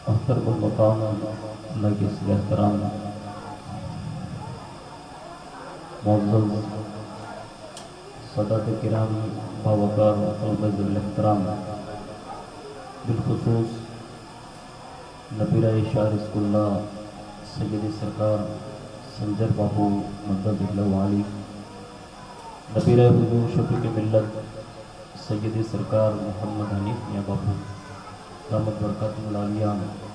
محترم المقام مجلس احترام معزز سادات کرام باوقار المعزز الاحترام بالخصوص نبیرہ شاعر اسکول اللہ سیدی سرکار سنجر بابو مدد اللہ علی، نبیرہ حضور شفیق ملت سیدی سرکار محمد حنیف میاں بابو دامت برکاتہ العالیہ،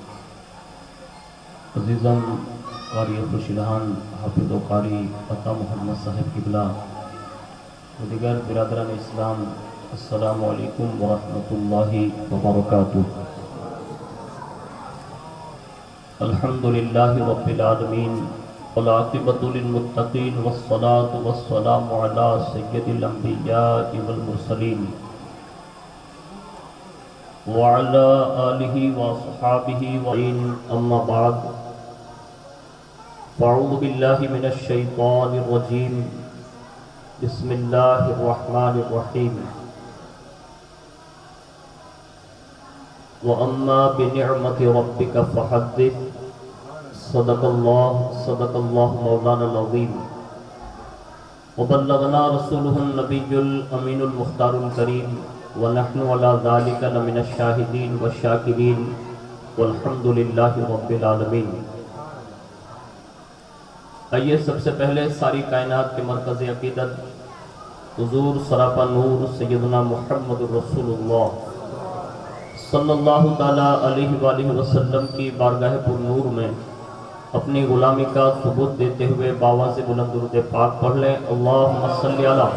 عزیزان قاری خوشلہان حافظ و قاری عطا محمد صاحب قبلہ و دیگر برادران اسلام، السلام علیکم ورحمۃ اللہ وبرکاتہ۔ الحمدللہ رب العالمین والعاقبۃ للمتقین والصلاة والسلام علی سید الانبیاء والمرسلین وعلى آلہ وصحابہ وعین، اما بعد فاعوذ باللہ من الشیطان الرجیم، بسم اللہ الرحمن الرحیم۔ وَأَمَّا بِنِعْمَةِ رَبِّكَ فَحَدِّثْ، صدق اللہ مولانا العظیم، وبلغنا رسولہ النبی الامین المختار الکریم، وَنَحْنُ عَلَى ذَلِكَ لَمِنَ الشَّاهِدِينَ وَالشَّاكِرِينَ وَالْحَمْدُ لِلَّهِ رَبِّ الْعَالَمِينَ۔ آئیے سب سے پہلے ساری کائنات کے مرکز عقیدت حضور سراپا نور سیدنا محمد رسول اللہ صلی اللہ تعالیٰ علیہ وآلہ وسلم کی بارگاہ پر نور میں اپنی غلامی کا ثبوت دیتے ہوئے باواز بلند درود پاک پڑھ لیں۔ اللہم صلی علی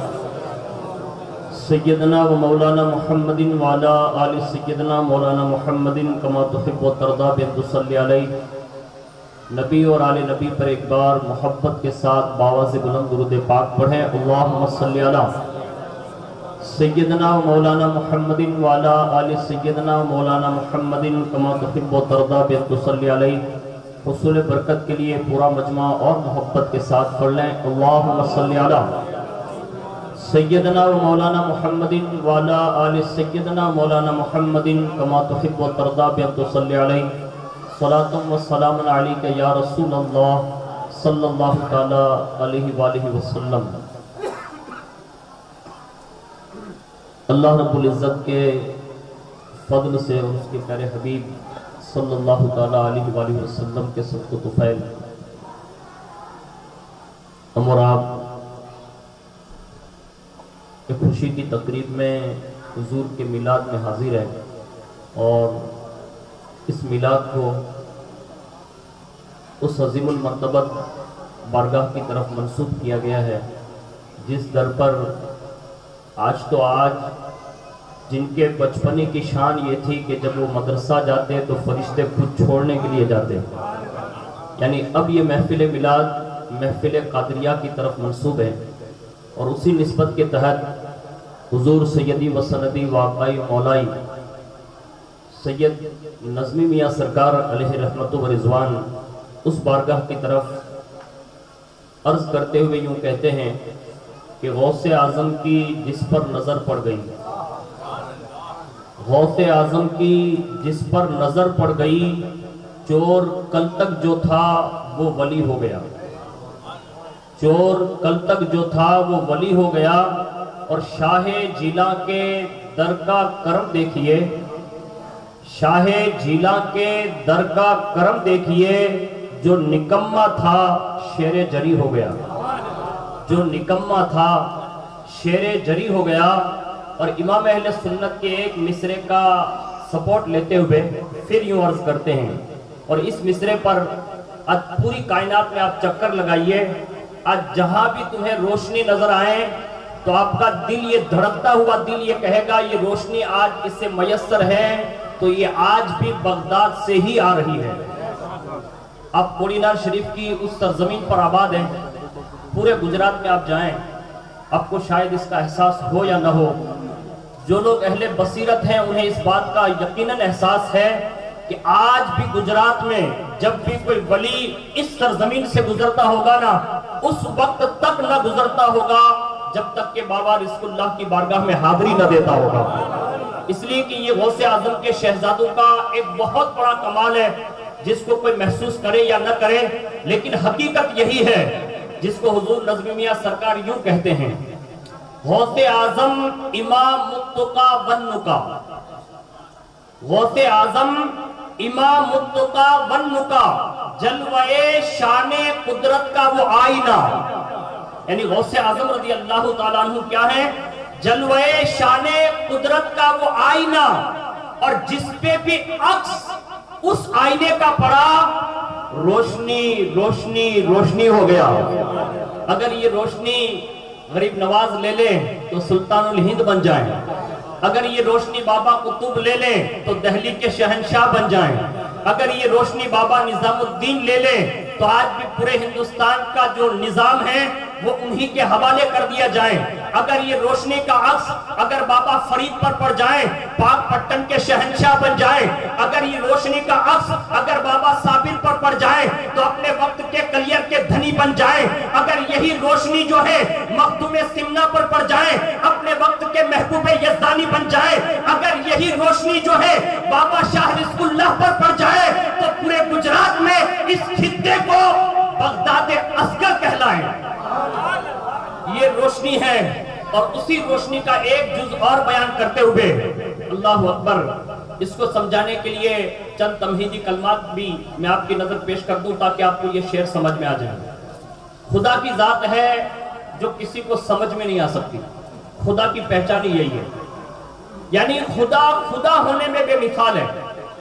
سیدنا و مولانا محمد وعلی آل سیدنا مولانا محمد کما تحب و ترضا بن تصلی علیہ۔ نبی اور آل نبی پر ایک بار محبت کے ساتھ باواز بلند درود پاک پڑھیں۔ اللہم صلی علی سیدنا و مولانا محمد وعلی آل سیدنا و مولانا محمد کما تحب و ترضا بن تصلی علیہ۔ حصول برکت کے لیے پورا مجمع اور محبت کے ساتھ پڑھ لیں۔ اللہم صلی علی سیدنا و مولانا محمد وعلی آل سیدنا مولانا محمد کما تحب و ترضا بن تصلی علیہ۔ صلاۃ و سلام علیک یا رسول اللہ صلی اللہ تعالی علیہ وآلہ وسلم۔ اللہ رب العزت کے فضل سے اور اس کے پیارے حبیب صلی اللہ تعالی علیہ وآلہ وسلم کے صدق و طفیل ہم اور آپ ایک خوشی کی تقریب میں حضور کے میلاد میں حاضر ہیں، اور اس میلاد کو اس عظیم المرتبت بارگاہ کی طرف منسوب کیا گیا ہے جس در پر آج جن کے بچپنے کی شان یہ تھی کہ جب وہ مدرسہ جاتے تو فرشتے خود چھوڑنے کے لیے جاتے، یعنی اب یہ محفل میلاد محفل قادریہ کی طرف منسوب ہے، اور اسی نسبت کے تحت حضور سیدی و سندی و آقائی مولائی سید نظمی میاں سرکار علیہ رحمت و رضوان اس بارگاہ کی طرف عرض کرتے ہوئے یوں کہتے ہیں کہ غوث اعظم کی جس پر نظر پڑ گئی، غوث اعظم کی جس پر نظر پڑ گئی، چور کل تک جو تھا وہ ولی ہو گیا، چور کل تک جو تھا وہ ولی ہو گیا۔ اور شاہ جیلا کے در کا کرم دیکھیے، شاہ جیلا کے در کا کرم دیکھیے، جو نکمہ تھا شیر جری ہو گیا، جو نکمہ تھا شیر جری ہو گیا۔ اور امام اہل سنت کے ایک مصرے کا سپورٹ لیتے ہوئے پھر یوں عرض کرتے ہیں، اور اس مصرے پر آج پوری کائنات میں آپ چکر لگائیے، آج جہاں بھی تمہیں روشنی نظر آئے تو آپ کا دل یہ دھڑکتا ہوا دل یہ کہے گا یہ روشنی آج اس سے میسر ہے تو یہ آج بھی بغداد سے ہی آ رہی ہے۔ آپ کوڑینار شریف کی اس سرزمین پر آباد ہیں، پورے گجرات میں آپ جائیں، آپ کو شاید اس کا احساس ہو یا نہ ہو، جو لوگ اہل بصیرت ہیں انہیں اس بات کا یقیناً احساس ہے کہ آج بھی گجرات میں جب بھی کوئی ولی اس سرزمین سے گزرتا ہوگا نا، اس وقت تک نہ گزرتا ہوگا جب تک کہ بابا رزق اللہ کی بارگاہ میں حاضری نہ دیتا ہوگا۔ اس لیے کہ یہ غوث اعظم کے شہزادوں کا ایک بہت بڑا کمال ہے جس کو کوئی محسوس کرے یا نہ کرے، لیکن حقیقت یہی ہے جس کو حضور نظم میاں سرکار یوں کہتے ہیں: غوث اعظم امام متقا ونکا، غوث اعظم امام متقا ونکا، جلوے شان قدرت کا وہ آئینہ. یعنی غوث اعظم رضی اللہ تعالیٰ عنہ کیا ہے؟ جلوے شان قدرت کا وہ آئینہ، اور جس پہ بھی عکس اس آئینے کا پڑا روشنی روشنی روشنی ہو گیا. اگر یہ روشنی غریب نواز لے لے تو سلطان الہند بن جائیں، اگر یہ روشنی بابا قطب لے لیں تو دہلی کے شہنشاہ بن جائیں، اگر یہ روشنی بابا نظام الدین لے لیں تو آج بھی پورے ہندوستان کا جو نظام ہے وہ انہی کے حوالے کر دیا جائے. اگر یہ روشنی کا عکس اگر بابا فرید پر پڑ جائیں پاک پٹن کے شہنشاہ بن جائیں، اگر یہ روشنی کا عکس اگر بابا صابر پر پڑ جائیں تو اپنے وقت کے کلیر کے دھنی بن جائیں، اگر یہی روشنی جو ہے مخدوم سمنا پر پڑ جائیں اپنے وقت کے محبوب یزدانی بن جائیں، اگر یہی روشنی جو ہے بابا شاہ رزق اللہ پر پڑ جائے تو پورے گجرات میں اس خطے کو بغداد اصغر کہلائیں. یہ روشنی ہے، اور اسی روشنی کا ایک جز اور بیان کرتے ہوئے اللہ اکبر، اس کو سمجھانے کے لیے چند تمہیدی کلمات بھی میں آپ کی نظر پیش کر دوں تاکہ آپ کو یہ شعر سمجھ میں آ جائے. خدا کی ذات ہے جو کسی کو سمجھ میں نہیں آ سکتی. خدا کی پہچان ہی یہی ہے، یعنی خدا خدا ہونے میں بے مثال ہے.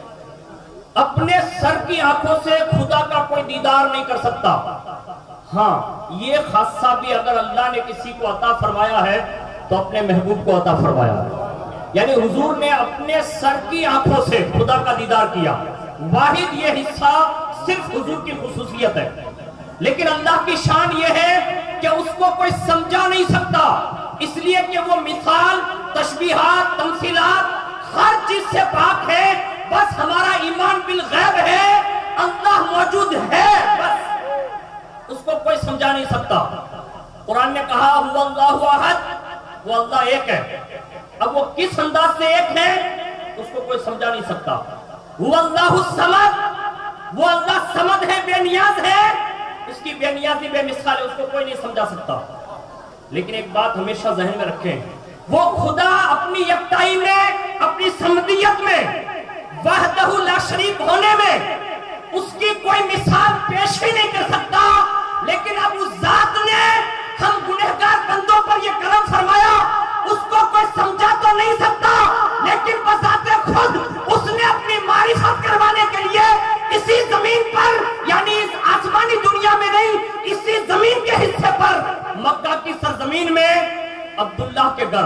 اپنے سر کی آنکھوں سے خدا کا کوئی دیدار نہیں کر سکتا. ہاں، یہ خاصہ بھی اگر اللہ نے کسی کو عطا فرمایا ہے تو اپنے محبوب کو عطا فرمایا ہے. یعنی حضور نے اپنے سر کی آنکھوں سے خدا کا دیدار کیا. واحد یہ حصہ صرف حضور کی خصوصیت ہے، لیکن اللہ کی شان یہ ہے کہ اس کو کوئی سمجھا نہیں سکتا، اس لیے کہ وہ مثال، تشبیہات، تمثیلات ہر چیز سے پاک ہے. بس ہمارا ایمان بالغیب ہے، اللہ موجود ہے، بس اس کو کوئی سمجھا نہیں سکتا. قرآن نے کہا هو اللہ احد، وہ اللہ ایک ہے. اب وہ کس انداز سے ایک ہے اس کو کوئی سمجھا نہیں سکتا. هو اللہ الصمد، وہ اللہ صمد ہے، بے نیاز ہے، اس کی بے نیازی بے مثال ہے، اس کو کوئی نہیں سمجھا سکتا. لیکن ایک بات ہمیشہ ذہن میں رکھیں، وہ خدا اپنی یکتائی میں، اپنی صمدیت میں، وحدہ لا شریک ہونے میں اس کی کوئی مثال پیش ہی نہیں کر سکتا. لیکن اب اس ذات نے ہم گنہگار بندوں پر یہ کرم فرمایا، اس کو کوئی سمجھا تو نہیں سکتا، لیکن بذات خود اس نے اپنی معرفت کروانے کے لیے اسی زمین پر، یعنی اس آسمانی دنیا میں نہیں، اسی زمین کے حصے پر، مکہ کی سرزمین میں عبداللہ کے گھر،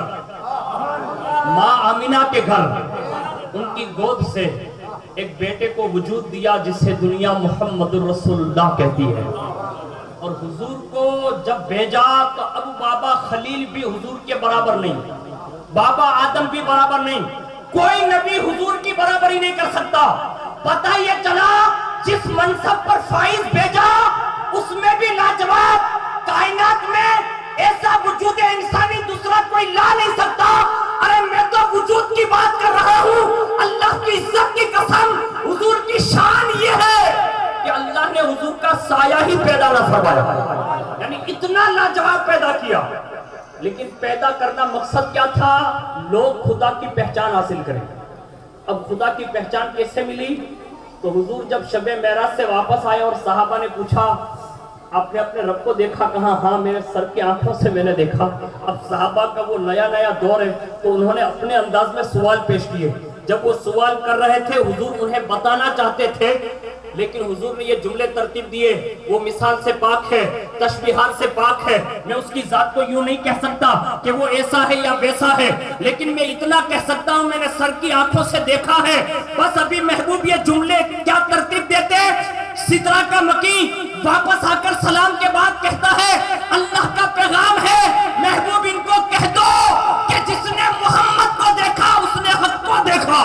ماں آمینہ کے گھر، ان کی گود سے ایک بیٹے کو وجود دیا جسے دنیا محمد الرسول اللہ کہتی ہے. اور حضور کو جب بھیجا تو ابو بابا خلیل بھی حضور کے برابر نہیں، بابا آدم بھی برابر نہیں، کوئی نبی حضور کی برابری نہیں کر سکتا. پتہ یہ چلا جس منصب پر فائز بھیجا اس میں بھی لاجواب، کائنات میں ایسا وجود انسانی دوسرا کوئی لا نہیں سکتا. ارے میں تو وجود کی بات کر رہا ہوں، اللہ کی عزت کی قسم. حضور کی شان یہ ہے کہ اللہ نے حضور کا سایہ ہی پیدا نہ فرمایا، یعنی اتنا لاجواب پیدا کیا. لیکن پیدا کرنا مقصد کیا تھا؟ لوگ خدا کی پہچان حاصل کریں. اب خدا کی پہچان کیسے ملی؟ تو حضور جب شب معراج سے واپس آئے اور صحابہ نے پوچھا آپ نے اپنے رب کو دیکھا؟ کہا ہاں میرے سر کی آنکھوں سے میں نے دیکھا. اب صحابہ کا وہ نیا نیا دور ہے تو انہوں نے اپنے انداز میں سوال پیش کیے. جب وہ سوال کر رہے تھے حضور انہیں بتانا چاہتے تھے، لیکن حضور نے یہ جملے ترتیب دیے، وہ مثال سے پاک ہے، تشبیہات سے پاک ہے. میں اس کی ذات کو یوں نہیں کہہ سکتا کہ وہ ایسا ہے یا ویسا ہے، لیکن میں اتنا کہہ سکتا ہوں میں نے سر کی آنکھوں سے دیکھا ہے. بس ابھی محبوب یہ جملے کیا ترتیب دیتے؟ سدرہ کا مکی واپس آ کر سلام کے بعد کہتا ہے اللہ کا پیغام ہے، محبوب ان کو کہہ دو کہ جس نے محمد کو دیکھا اس نے حق کو دیکھا.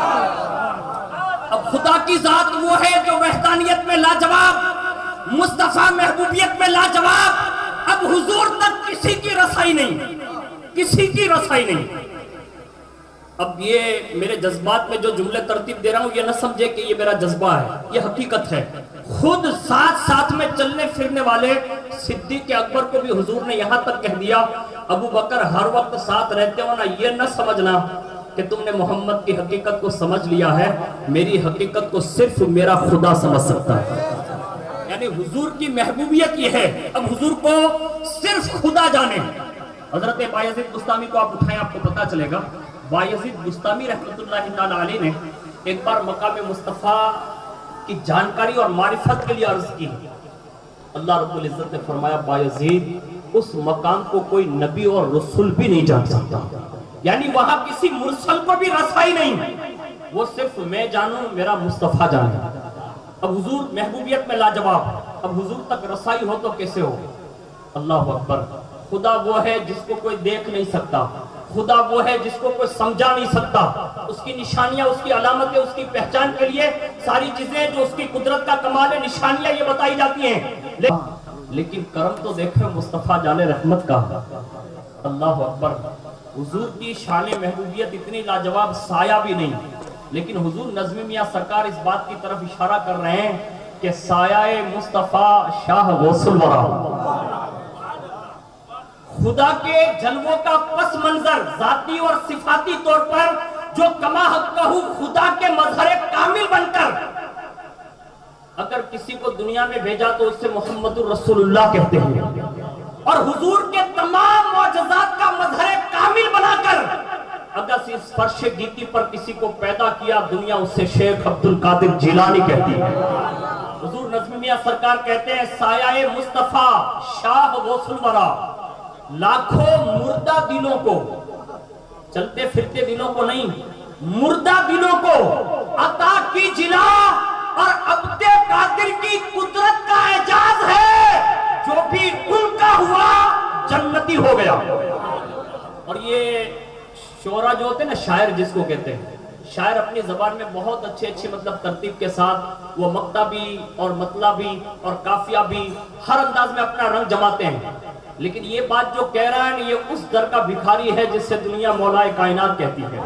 اب خدا کی ذات وہ ہے جو وحدانیت میں لاجواب، مصطفیٰ محبوبیت میں لاجواب. اب حضور تک کسی کی رسائی نہیں، کسی کی رسائی نہیں. اب یہ میرے جذبات میں جو جملے ترتیب دے رہا ہوں یہ نہ سمجھے کہ یہ میرا جذبہ ہے، یہ حقیقت ہے۔ خود ساتھ ساتھ میں چلنے پھرنے والے صدیق اکبر کو بھی حضور نے یہاں تک کہہ دیا، ابو بکر ہر وقت ساتھ رہتے ہو نا، یہ نہ سمجھنا کہ تم نے محمد کی حقیقت کو سمجھ لیا ہے، میری حقیقت کو صرف میرا خدا سمجھ سکتا ہے۔ یعنی حضور کی محبوبیت یہ ہے، اب حضور کو صرف خدا جانے۔ حضرت بایزید بستامی کو آپ اٹھائیں، آپ کو پتا چلے گا۔ بایزید بستامی رحمت اللہ تعالی علیہ نے ایک بار مقام مصطفیٰ کی جانکاری اور معرفت کے لیے عرض کی۔ اللہ رب العزت نے فرمایا بایزید اس مقام کو کوئی نبی اور رسول بھی نہیں جان سکتا، یعنی وہاں کسی مرسل کو بھی رسائی نہیں، وہ صرف میں جانوں، میرا مصطفیٰ جانے۔ اب حضور محبوبیت میں لاجواب، اب حضور تک رسائی ہو تو کیسے ہو؟ اللہ اکبر۔ خدا وہ ہے جس کو کوئی دیکھ نہیں سکتا، خدا وہ ہے جس کو کوئی سمجھا نہیں سکتا، اس کی نشانیاں، اس کی علامتیں، اس کی پہچان کے لیے ساری چیزیں جو اس کی قدرت کا کمال ہے، نشانیاں یہ بتائی جاتی ہیں، لیکن کرم تو دیکھیں مصطفیٰ جان رحمت کا۔ اللہ اکبر۔ حضور کی شان محبوبیت اتنی لاجواب، سایہ بھی نہیں، لیکن حضور نظم میاں سرکار اس بات کی طرف اشارہ کر رہے ہیں کہ سایہ مصطفیٰ شاہ غوث الورا، خدا کے جلووں کا پس منظر ذاتی اور صفاتی طور پر جو کما حقہ خدا کے مظہر کامل بن کر اگر کسی کو دنیا میں بھیجا تو اس سے محمد الرسول اللہ کہتے ہیں، اور حضور کے تمام معجزات کا مظہر کامل بنا کر اگر اس فرش گیتی پر کسی کو پیدا کیا، دنیا اس سے شیخ عبد القادر جیلانی کہتی ہے۔ حضور نظم میاں سرکار کہتے ہیں سایہ مصطفیٰ شاہ غوث الورا لاکھوں مردہ دلوں کو، چلتے پھرتے دلوں کو نہیں، مردہ دلوں کو عطا کی جلا، اور عبد قادر کی قدرت کا اعجاز ہے، جو بھی ان کا ہوا جنتی ہو گیا۔ اور یہ شعرا جو ہوتے ہیں نا، شاعر جس کو کہتے ہیں، شاعر اپنی زبان میں بہت اچھے مطلب ترتیب کے ساتھ وہ مقطعی اور مطلبی اور قافیہ بھی ہر انداز میں اپنا رنگ جماتے ہیں، لیکن یہ بات جو کہہ رہا ہے یہ اس در کا بھکاری ہے جس سے دنیا مولائے کائنات کہتی ہے،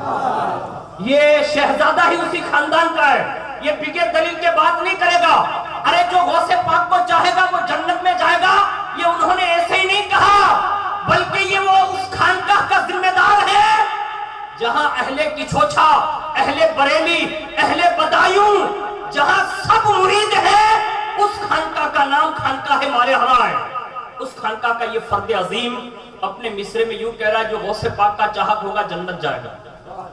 یہ شہزادہ ہی اسی خاندان کا ہے، یہ بغیر دلیل کے بات نہیں کرے گا۔ ارے جو غوث پاک کو چاہے گا وہ جنت میں جائے گا، یہ انہوں نے ایسے ہی نہیں کہا، بلکہ یہ وہ اس خانقاہ کا ذمہ دار ہے جہاں اہل کچھوچھا، اہل بریلی، اہل بدایوں، جہاں سب مرید ہیں، اس خانقاہ کا نام خانقاہ مارے ہرا ہے۔ اس خانقاہ کا یہ فرد عظیم اپنے مصرے میں یوں کہہ رہا ہے جو غوث پاک کا چاہت ہوگا جنت جائے گا۔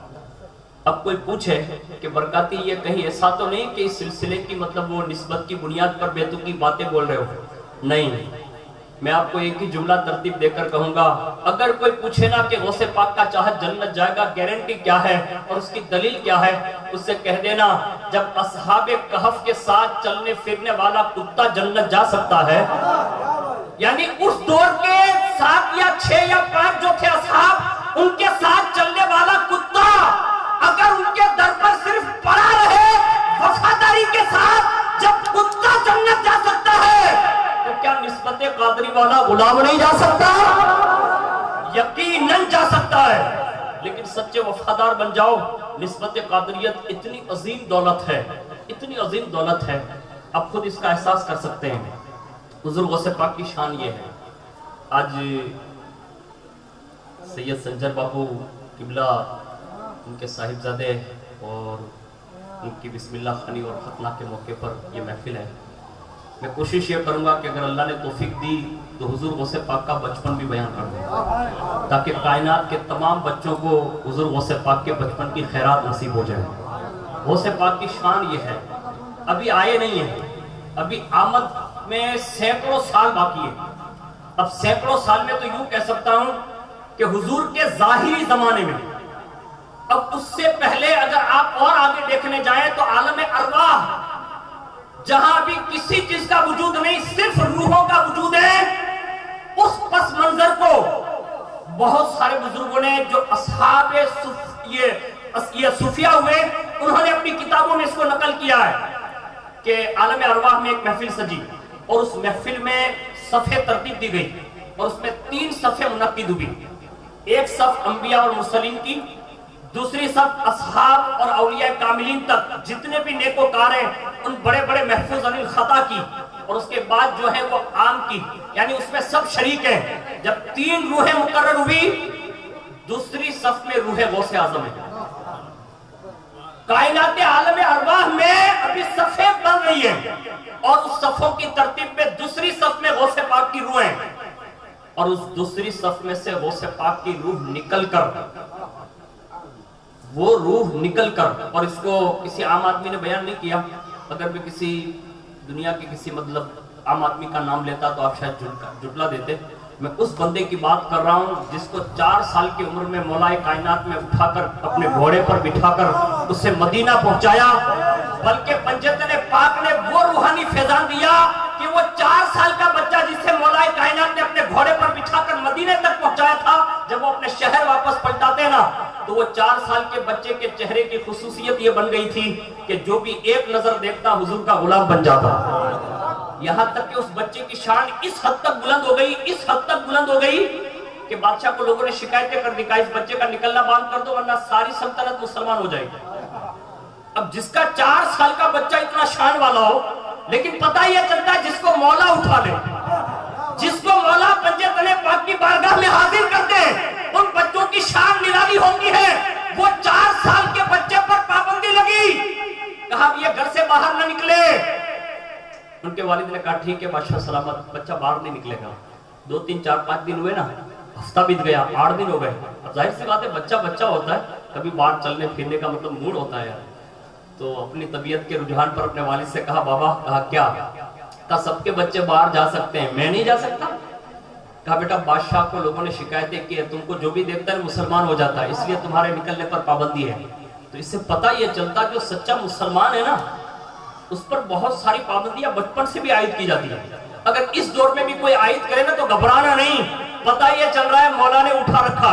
اب کوئی پوچھے کہ برکاتی یہ کہیں ایسا تو نہیں کہ اس سلسلے کی مطلب وہ نسبت کی بنیاد پر بیتوقی باتیں بول رہے ہو؟ نہیں، میں آپ کو ایک ہی جملہ ترتیب دے کر کہوں گا، اگر کوئی پوچھے نا کہ غوث پاک کا چاہت جنت جائے گا گارنٹی کیا ہے اور اس کی دلیل کیا ہے، اس سے کہہ دینا جب اصحاب کہف کے ساتھ چلنے پھرنے والا کتا جنت جا سکتا ہے، یعنی اس دور کے 7 یا 6 یا 5 جو تھے اصحاب، ان کے ساتھ چلنے والا کتا اگر ان کے در پر صرف پڑا رہے وفاداری کے ساتھ، جب کتا جنت جا سکتا ہے تو کیا نسبت قادری والا غلام نہیں جا سکتا؟ یقیناً جا سکتا ہے، لیکن سچے وفادار بن جاؤ۔ نسبت قادریت اتنی عظیم دولت ہے، اتنی عظیم دولت ہے، آپ خود اس کا احساس کر سکتے ہیں۔ حضور غوث پاک کی شان یہ ہے۔ آج سید سنجر بابو قبلہ، ان کے صاحبزادے اور ان کی بسم اللہ خانی اور ختنہ کے موقع پر یہ محفل ہے۔ میں کوشش یہ کروں گا کہ اگر اللہ نے توفیق دی تو حضور غوث پاک کا بچپن بھی بیان کر دوں، تاکہ کائنات کے تمام بچوں کو حضور غوث پاک کے بچپن کی خیرات نصیب ہو جائے۔ غوث پاک کی شان یہ ہے، ابھی آئے نہیں ہیں، ابھی آمد میں سینکڑوں سال باقی ہے۔ اب سینکڑوں سال میں تو یوں کہہ سکتا ہوں کہ حضور کے ظاہری زمانے میں، اب اس سے پہلے اگر آپ اور آگے دیکھنے جائیں تو عالم ارواح، جہاں ابھی کسی چیز کا وجود نہیں، صرف روحوں کا وجود ہے، اس پس منظر کو بہت سارے بزرگوں نے جو اصحاب یہ صوفیہ ہوئے، انہوں نے اپنی کتابوں میں اس کو نقل کیا ہے کہ عالم ارواح میں ایک محفل سجی، اور اس محفل میں صفحے ترتیب دی گئی، اور اس میں 3 صفحے منعقد ہوئی۔ ایک صف انبیاء اور مرسلین کی، दूसरी सब असहाब और औलिया कामिलीन तक जितने भी नेकोकार हैं उन बड़े बड़े महफूज अनिल खता की, और उसके बाद जो है वो आम की, यानी उसमें सब शरीक हैं। जब 3 रूहें मुकर्रर हुई, दूसरी सफ में रूह गौसे आजम है। कायनात आलम अरवाह में अभी सफे बन रही है, और उस सफों की तरतीब में दूसरी सफ में गौसे पाक की रूह है, और उस दूसरी सफ में से गौसे पाक की रूह निकलकर, और इसको किसी आम आदमी ने बयान नहीं किया। अगर भी किसी दुनिया के किसी मतलब आम आदमी का नाम लेता तो आप शायद जुटला देते। मैं उस बंदे की बात कर रहा हूं जिसको 4 साल की उम्र में मौलाए कायनात में उठाकर अपने घोड़े पर बिठाकर उसे मदीना पहुंचाया, बल्कि पंजतन पाक ने वो रूहानी फैजान दिया कि वो 4 साल का बच्चा जिसे मौलाए कायनात ने अपने घोड़े पर बिठाकर मदीने तक पहुंचाया था, जब वो अपने शहर वापस पलटाते ना, तो वो 4 साल के बच्चे के चेहरे की खुसूसियत ये बन गई थी कि जो भी एक नजर देखता हुजूर का गुलाम बन जाता। यहां तक कि उस बच्चे की शान इस हद तक बुलंद हो गई कि बादशाह को लोगों ने शिकायतें कर दी, इस बच्चे का निकलना बंद कर दो वरना सारी सल्तनत मुसलमान हो जाएगी। अब जिसका 4 साल का बच्चा इतना शान वाला हो, लेकिन पता ही चलता है जिसको मौला उठा ले, जिसको मौला पंजतन पाक की बारगाह में हाजिर करते हैं, उन बच्चों की शान निराली होती है। वो 4 साल के बच्चे पर पाबंदी लगी, कहा ये घर से बाहर न निकले। उनके वालिद ने कहा ठीक है बादशाह सलामत, बच्चा बाहर नहीं निकलेगा। 2, 3, 4, 5 दिन हुए ना, हफ्ता बीत गया, 8 दिन हो गए। अब जाहिर सी बात है बच्चा होता है, कभी बाहर चलने फिरने का मतलब मूड होता है। तो अपनी तबीयत के रुझान पर अपने वालिद से कहा बाबा, कहा क्या? कहा सबके बच्चे बाहर जा सकते हैं, मैं नहीं जा सकता। कहा बेटा बादशाह को लोगों ने शिकायतें की है, तुमको जो भी देखता है मुसलमान हो जाता है, इसलिए तुम्हारे निकलने पर पाबंदी है। तो इससे पता ये चलता जो सच्चा मुसलमान है ना, उस पर बहुत सारी पाबंदियां बचपन से भी आयद की जाती है। अगर इस दौर में भी कोई आयद करे ना तो घबराना नहीं, पता ये चल रहा है मौला ने उठा रखा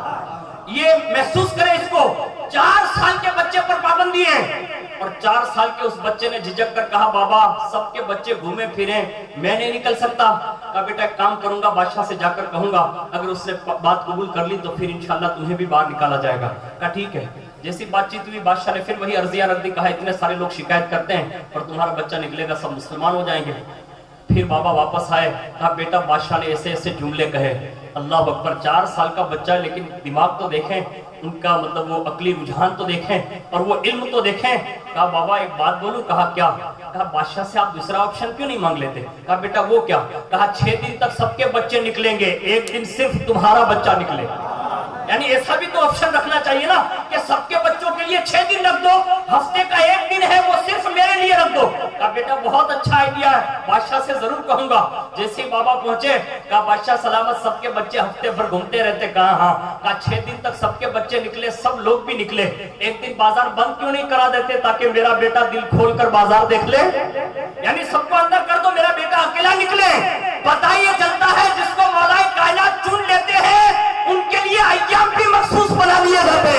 है, ये महसूस करे इसको। 4 साल के बच्चे पर पाबंदी है, और 4 साल के उस बच्चे ने झिझक कर कहा बाबा सबके बच्चे घूमे फिरे, मैं नहीं निकल सकता। कहा बेटा एक काम करूंगा, बादशाह से जाकर कहूंगा, अगर उसने बात कबूल कर ली तो फिर इंशाल्लाह तुम्हें भी बाहर निकाला जाएगा। कहा ठीक है। जैसी बातचीत हुई बादशाह ने फिर वही अर्जिया रख दी, कहा इतने सारे लोग शिकायत करते हैं और तुम्हारा बच्चा निकलेगा, सब मुसलमान हो जाएंगे। फिर बाबा वापस आए, कहा बेटा बादशाह ने ऐसे ऐसे जुमले कहे। अल्लाह अकबर, 4 साल का बच्चा है, लेकिन दिमाग तो देखें, उनका मतलब वो अकली रुझान तो देखें और वो इल्म तो देखें। कहा बाबा एक बात बोलूं? कहा क्या? कहा बादशाह से आप दूसरा ऑप्शन क्यों नहीं मांग लेते? कहा बेटा वो क्या? कहा 6 दिन तक सबके बच्चे निकलेंगे, एक दिन सिर्फ तुम्हारा बच्चा निकले। यानी ऐसा भी तो ऑप्शन रखना चाहिए ना कि सबके बच्चों के लिए 6 दिन रख दो, हफ्ते का 1 दिन है वो सिर्फ मेरे लिए रख दो। कहा बेटा बहुत अच्छा आइडिया है, बादशाह से जरूर कहूंगा। जैसे ही बाबा पहुंचे, कहा बादशाह सलामत सबके बच्चे हफ्ते भर घूमते रहते? कहा हाँ। कहा 6 दिन तक सबके बच्चे निकले, सब लोग भी निकले, एक दिन बाजार बंद क्यों नहीं करा देते ताकि मेरा बेटा दिल खोल कर बाजार देख ले? यानी सबको अंदर कर दो, मेरा बेटा अकेला निकले। पता ही चलता है जिसको मौलाए कायनात चुन लेते हैं उनके लिए अय्याम भी मखसूस बना दिए जाते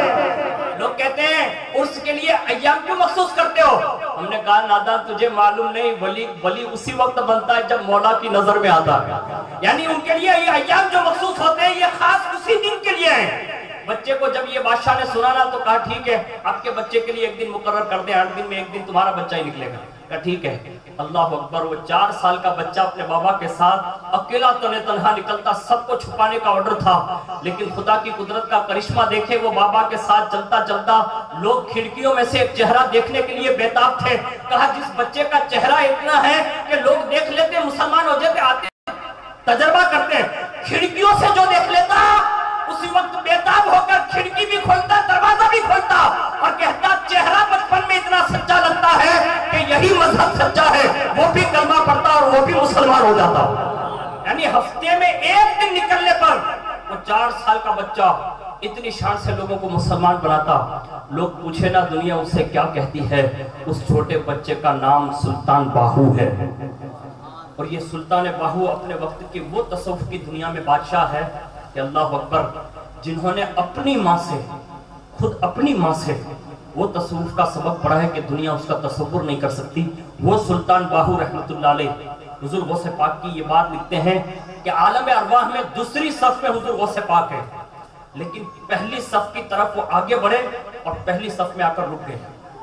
हैं। लोग कहते हैं उर्स के लिए अय्याम क्यों मखसूस करते हो? हमने कहा नादान तुझे मालूम नहीं, वली उसी वक्त बनता है जब मौला की नजर में आता है। यानी उनके लिए ये अय्याम जो मखसूस होते हैं ये खास उसी दिन के लिए है। बच्चे को जब ये बादशाह ने सुना ना तो कहा ठीक है आपके बच्चे के लिए 1 दिन मुकर्रर कर दे, 8 दिन में 1 दिन तुम्हारा बच्चा ही निकलेगा। कहा ठीक है। अल्लाह अकबर, वो 4 साल का बच्चा अपने बाबा के साथ अकेला तने तन्हा निकलता, सबको छुपाने का ऑर्डर था, लेकिन खुदा की कुदरत का करिश्मा देखे वो बाबा के साथ चलता चलता लोग खिड़कियों में से एक चेहरा देखने के लिए बेताब थे। कहा जिस बच्चे का चेहरा इतना है कि लोग देख लेते मुसलमान हो जाते, आते तजर्बा करते, खिड़कियों से जो देख लेता उसी वक्त बेताब होकर खिड़की भी खोलता, दरवाजा भी खोलता और कहता चेहरा बचपन में इतना सच्चा लगता है कि यही मजहब सच्चा है, वो भी कलमा पढ़ता और वो भी मुसलमान हो जाता। यानी हफ्ते में 1 दिन निकलने पर वो 4 साल का बच्चा इतनी शान से लोगों को मुसलमान बनाता। लोग पूछे ना दुनिया उससे क्या कहती है, उस छोटे बच्चे का नाम सुल्तान बाहू है। और ये सुल्तान बाहू अपने वक्त की वो तसव्वुफ की दुनिया में बादशाह है कि अल्लाह अकबर, जिन्होंने अपनी माँ से, खुद अपनी माँ से वो तसव्वुफ का सबक पढ़ा है कि दुनिया उसका तसव्वुर नहीं कर सकती, वो सुल्तान बाहू रहमतुल्लाह अलैह हुजूर गौसे पाक की ये बात लिखते हैं कि आलम अरवाह में दूसरी सफ में हुजूर गौसे पाक है, لیکن پہلی صف کی طرف وہ آگے بڑھے اور پہلی صف میں آ کر رک گئے.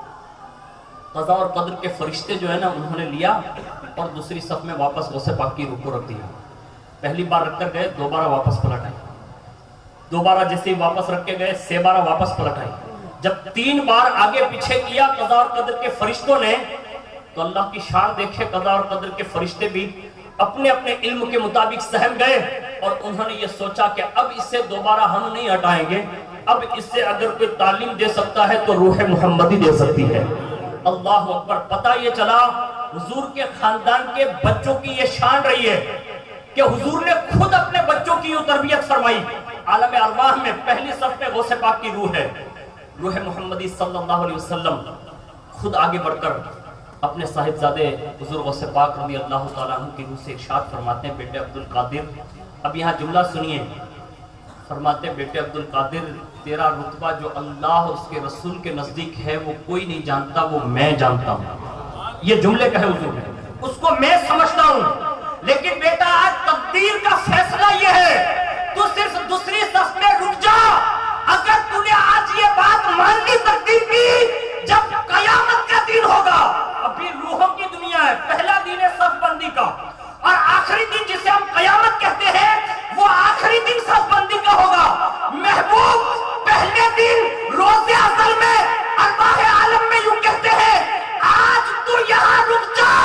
قضا اور قدر کے فرشتے جو ہے نا انہوں نے لیا اور دوسری صف میں واپس غوث پاک کی رکو رکھ دیا. پہلی بار رکھ کر گئے, دوبارہ واپس پلٹ آئے, دوبارہ جیسے ہی واپس رکھ کے گئے 6 بار واپس پلٹ آئے. جب 3 بار آگے پیچھے کیا قضا اور قدر کے فرشتوں نے تو اللہ کی شان دیکھے, قضا اور قدر کے فرشتے بھی اپنے اپنے علم کے مطابق سہم گئے اور انہوں نے یہ سوچا کہ اب اسے دوبارہ ہم نہیں ہٹائیں گے, اب اس سے اگر کوئی تعلیم دے سکتا ہے تو روح محمدی دے سکتی ہے. اللہ اکبر. پتہ یہ چلا حضور کے خاندان کے بچوں کی یہ شان رہی ہے کہ حضور نے خود اپنے بچوں کی یہ تربیت فرمائی. عالم ارواح میں پہلی صف میں غوث پاک کی روح ہے, روح محمدی صلی اللہ علیہ وسلم خود آگے بڑھ کر اپنے صاحبزادے حضور غوث پاک رضی اللہ تعالیٰ عنہ کی روح سے ارشاد فرماتے ہیں, بیٹے عبد القادر, اب یہاں جملہ سنیے, فرماتے ہیں بیٹے عبد القادر تیرا رتبہ جو اللہ اور اس کے رسول کے نزدیک ہے وہ کوئی نہیں جانتا, وہ میں جانتا ہوں. یہ جملے کہے حضور نے, اس کو میں سمجھتا ہوں, لیکن بیٹا آج تقدیر کا فیصلہ یہ ہے تو صرف دوسری صف میں رک جا. اگر تو نے آج یہ بات مان لی تقدیر کی, جب قیامت کا دن ہوگا, ابھی روحوں کی دنیا ہے, پہلا دن ہے صف بندی کا, اور آخری دن جسے ہم قیامت کہتے ہیں وہ آخری دن صف بندی کا ہوگا. محبوب پہلے دن روز ازل میں ارواح عالم میں یوں کہتے ہیں آج تو یہاں رک جا.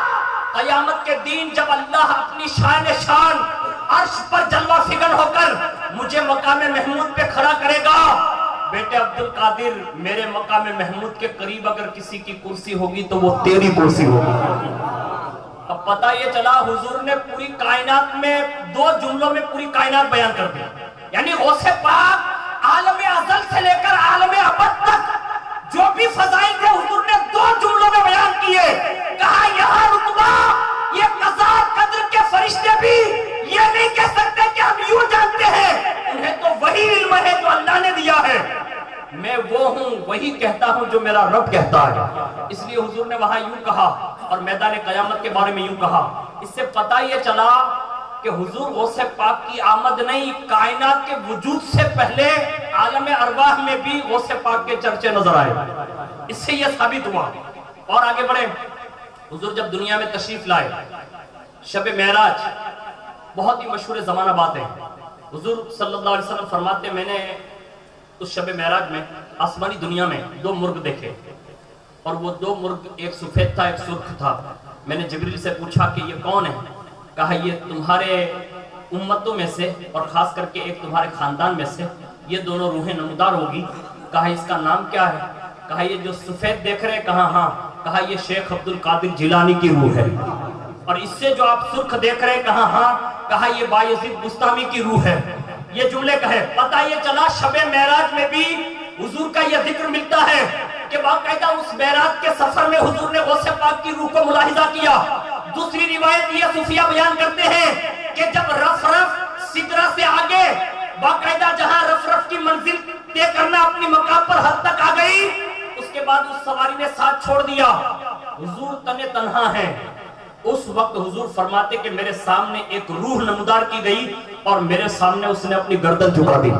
قیامت کے دن جب اللہ اپنی شان عرش پر جلوہ فکن ہو کر مجھے مقام محمود پہ کھڑا کرے گا, بیٹے عبد القادر میرے مقام محمود کے قریب اگر کسی کی کرسی ہوگی تو وہ تیری کرسی ہوگی. اب پتہ یہ چلا حضور نے پوری کائنات میں 2 جملوں میں پوری کائنات بیان کر دی. یعنی غوث پاک عالم ازل سے لے کر عالم ابد تک جو بھی فضائل تھے حضور نے 2 جملوں میں بیان کیے. کہا یہاں رتبہ یہ قضا قدر کے فرشتے بھی یہ نہیں کہہ سکتے کہ ہم یوں جانتے ہیں, انہیں تو وہی علم ہے جو اللہ نے دیا ہے. میں وہ ہوں وہی کہتا ہوں جو میرا رب کہتا ہے. اس لیے حضور نے وہاں یوں کہا اور میدان قیامت کے بارے میں یوں کہا. اس سے پتہ یہ چلا کہ حضور غوث پاک کی آمد نہیں, کائنات کے وجود سے پہلے عالم ارواح میں بھی غوث پاک کے چرچے نظر آئے. اس سے یہ ثابت ہوا. اور آگے بڑھے, حضور جب دنیا میں تشریف لائے, شب معراج بہت ہی مشہور زمانہ بات ہے. حضور صلی اللہ علیہ وسلم فرماتے ہیں میں نے اس شب معراج میں آسمانی دنیا میں 2 مرغ دیکھے, اور وہ 2 مرغ ایک سفید تھا ایک سرخ تھا. میں نے جبریل سے پوچھا کہ یہ کون ہے؟ کہا یہ تمہارے امتوں میں سے اور خاص کر کے ایک تمہارے خاندان میں سے یہ دونوں روحیں نمودار ہوگی. کہا اس کا نام کیا ہے؟ کہا یہ جو سفید دیکھ رہے, کہا ہاں. کہا یہ شیخ عبد القادر جیلانی کی روح ہے. اور اس سے جو آپ سرخ دیکھ رہے, کہا ہاں. کہا یہ بایزید بستامی کی روح ہے. یہ جملے کہے. پتہ یہ چلا شب معراج میں بھی حضور کا یہ ذکر ملتا ہے کہ باقاعدہ اس معراج کے سفر میں حضور نے غوث پاک کی روح کو ملاحظہ کیا. دوسری روایت یہ صوفیہ بیان کرتے ہیں کہ جب رف سدرہ سے آگے باقاعدہ جہاں رف کی منزل طے کرنا اپنی مقام پر حد تک آ گئی, اس کے بعد اس سواری نے ساتھ چھوڑ دیا, حضور تنہا ہیں. اس وقت حضور فرماتے کہ میرے سامنے ایک روح نمودار کی گئی اور میرے سامنے اس نے اپنی گردن جھکا دی.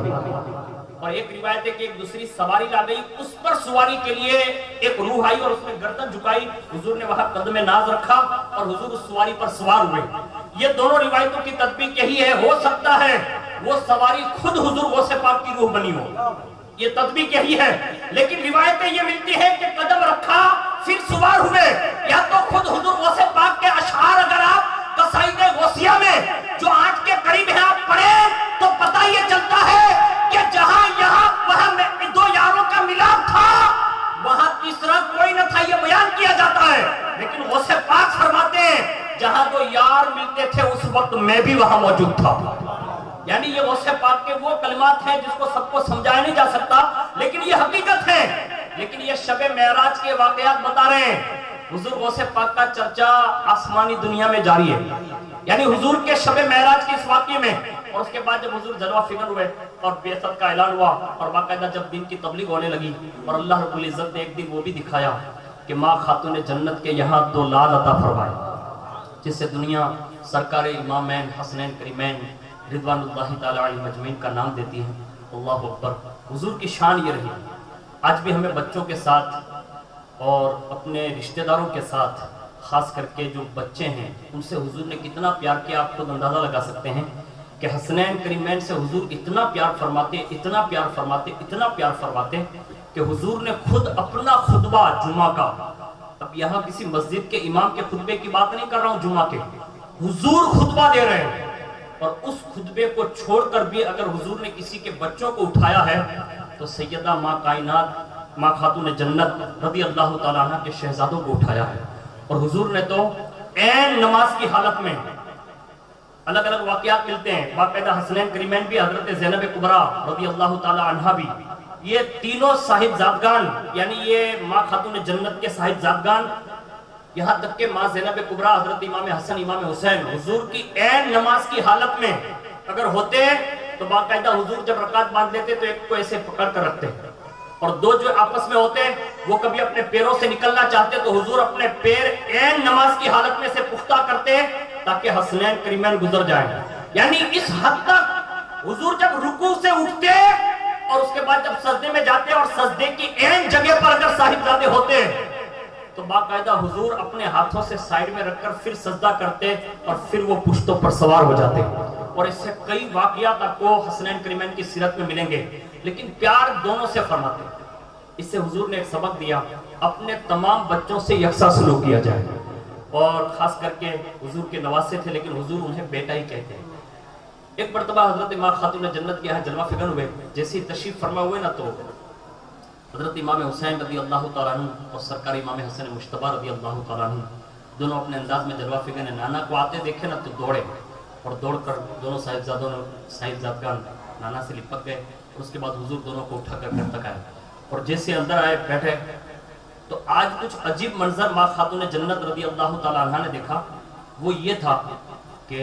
اور ایک روایت ہے کہ ایک دوسری سواری لا گئی, اس پر سواری کے لیے ایک روح آئی اور اس نے گردن جھکائی. حضور نے وہاں قدم ناز رکھا اور حضور اس سواری پر سوار ہوئے. یہ دونوں روایتوں کی تطبیق یہی ہے, ہو سکتا ہے وہ سواری خود حضور غوث پاک کی روح بنی ہو, یہ تطبیق یہی ہے. لیکن روایتیں یہ ملتی ہیں کہ قدم رکھا پھر سوار ہوئے, یا تو خود حضور غوث پاک کے اشعار اگر آپ قصائد غوثیہ میں جو آج کے قریب ہیں آپ پڑھیں تو پتہ یہ چلتا ہے کہ جہاں یہاں وہاں 2 یاروں کا ملاپ تھا وہاں تیسرا کوئی نہ تھا, یہ بیان کیا جاتا ہے. لیکن غوث پاک فرماتے ہیں جہاں 2 یار ملتے تھے اس وقت میں بھی وہاں موجود تھا. یعنی یہ غوث پاک کے وہ کلمات ہیں جس کو سب کو سمجھایا نہیں جا سکتا, لیکن یہ حقیقت ہے. لیکن یہ شب معراج کے واقعات بتا رہے ہیں. حضور غوث پاک کا چرچا آسمانی دنیا میں جاری ہے. یعنی حضور کے شب معراج کے اس واقعے میں, اور اس کے بعد جب حضور جلوہ فکر ہوئے اور بعثت کا اعلان ہوا اور باقاعدہ جب دین کی تبلیغ ہونے لگی, اور اللہ رب العزت نے ایک دن وہ بھی دکھایا کہ ماں خاتون جنت کے یہاں 2 لال عطا فرمائے, جس سے دنیا سرکار امامین حسنین کریمین رضوان اللہ تعالی علیہ مجمعین کا نام دیتی ہے. اللہ اکبر. حضور کی شان یہ رہی. آج بھی ہمیں بچوں کے ساتھ اور اپنے رشتہ داروں کے ساتھ، خاص کر کے جو بچے ہیں، ان سے حضور نے کتنا پیار کیا. آپ خود اندازہ لگا سکتے ہیں کہ حسنین کریمین سے حضور اتنا پیار فرماتے، اتنا پیار فرماتے، اتنا پیار فرماتے کہ حضور نے خود اپنا خطبہ جمعہ کا، اب یہاں کسی مسجد کے امام کے خطبے کی بات نہیں کر رہا ہوں، جمعہ کے حضور خطبہ دے رہے ہیں، اور اس خطبے کو چھوڑ کر بھی اگر حضور نے کسی کے بچوں کو اٹھایا ہے تو سیدہ ماں کائنات، ماں خاتون جنت رضی اللہ تعالیٰ عنہ کے شہزادوں کو اٹھایا ہے. اور حضور نے تو عین نماز کی حالت میں، الگ الگ واقعات ملتے ہیں، باقاعدہ حسنین کریمین بھی، حضرت زینب کبریٰ رضی اللہ تعالیٰ عنہ بھی، یہ تینوں صاحب زادگان، یعنی یہ ماں خاتون جنت کے صاحب زادگان، یہاں تک کہ ماں زینب کبریٰ، حضرت امام حسن، امام حسین، حضور کی عین نماز کی حالت میں اگر ہوتے تو باقاعدہ حضور جب رکعت باندھ لیتے تو ایک کو ایسے پکڑ کر رکھتے، اور دو جو آپس میں ہوتے وہ کبھی اپنے پیروں سے نکلنا چاہتے تو حضور اپنے پیر عین نماز کی حالت میں سے پختہ کرتے تاکہ حسنین کریمین گزر جائیں. یعنی اس حد تک حضور جب رکوع سے اٹھتے اور اس کے بعد جب سجدے میں جاتے اور سجدے کی عین جگہ پر اگر صاحبزادے ہوتے تو باقاعدہ حضور اپنے ہاتھوں سے سائیڈ میں رکھ کر پھر سجدہ کرتے اور پھر وہ پشتوں پر سوار ہو جاتے. اور اس سے کئی واقعات آپ کو حسنین کریمین کی سیرت میں ملیں گے، لیکن پیار دونوں سے فرماتے. اس سے حضور نے ایک سبق دیا، اپنے تمام بچوں سے یکساں سلوک کیا جائے، اور خاص کر کے حضور کے نواسے تھے لیکن حضور انہیں بیٹا ہی کہتے ہیں. ایک مرتبہ حضرت ماں خاتون جنت کے یہاں جلوہ فکر ہوئے، جیسے تشریف فرما ہوئے نا تو حضرت امام حسین رضی اللہ تعالیٰ عنہ اور سرکار امام حسن مجتبیٰ رضی اللہ تعالیٰ عنہ دونوں اپنے انداز میں جلوہ فکر نے نانا کو آتے دیکھے نا تو دوڑے، اور دوڑ کر دونوں صاحبزادگان نانا سے لپک گئے. اس کے بعد حضور دونوں کو اٹھا کر گھر تک آئے، اور جیسے اندر آئے بیٹھے تو آج کچھ عجیب منظر ماں خاتون جنت رضی اللہ تعالیٰ عنہ نے دیکھا. وہ یہ تھا کہ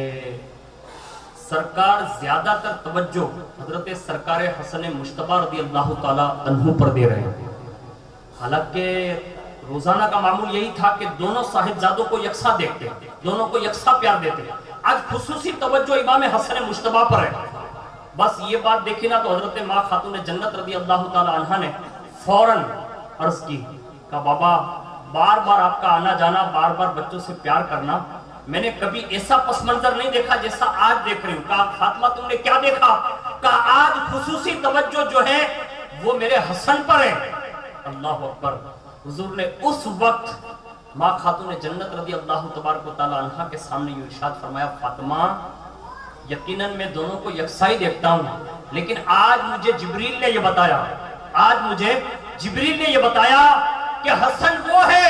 سرکار زیادہ تر توجہ حضرت سرکار حسن مجتبیٰ رضی اللہ تعالیٰ عنہ پر دے رہے ہیں. حالانکہ روزانہ کا معمول یہی تھا کہ دونوں صاحبزادوں کو یکساں دیکھتے، دونوں کو یکساں پیار دیتے. آج خصوصی توجہ امام حسن مجتبیٰ پر ہے. بس یہ بات دیکھی نا تو حضرت ماں خاتون جنت رضی اللہ تعالیٰ عنہ نے فوراً عرض کی، کہا بابا بار بار آپ کا آنا جانا، بار بار بچوں سے پیار کرنا، میں نے کبھی ایسا پس منظر نہیں دیکھا جیسا آج دیکھ رہی ہوں. کہا فاطمہ تم نے کیا دیکھا؟ کہا آج خصوصی توجہ جو ہے وہ میرے حسن پر ہے. اللہ اکبر. حضور نے اس وقت ماں خاتون جنت رضی اللہ تبارک و تعالیٰ عنہ کے سامنے یہ ارشاد فرمایا، فاطمہ یقیناً میں دونوں کو یکساں ہی دیکھتا ہوں، لیکن آج مجھے جبریل نے یہ بتایا، آج مجھے جبریل نے یہ بتایا کہ حسن وہ ہے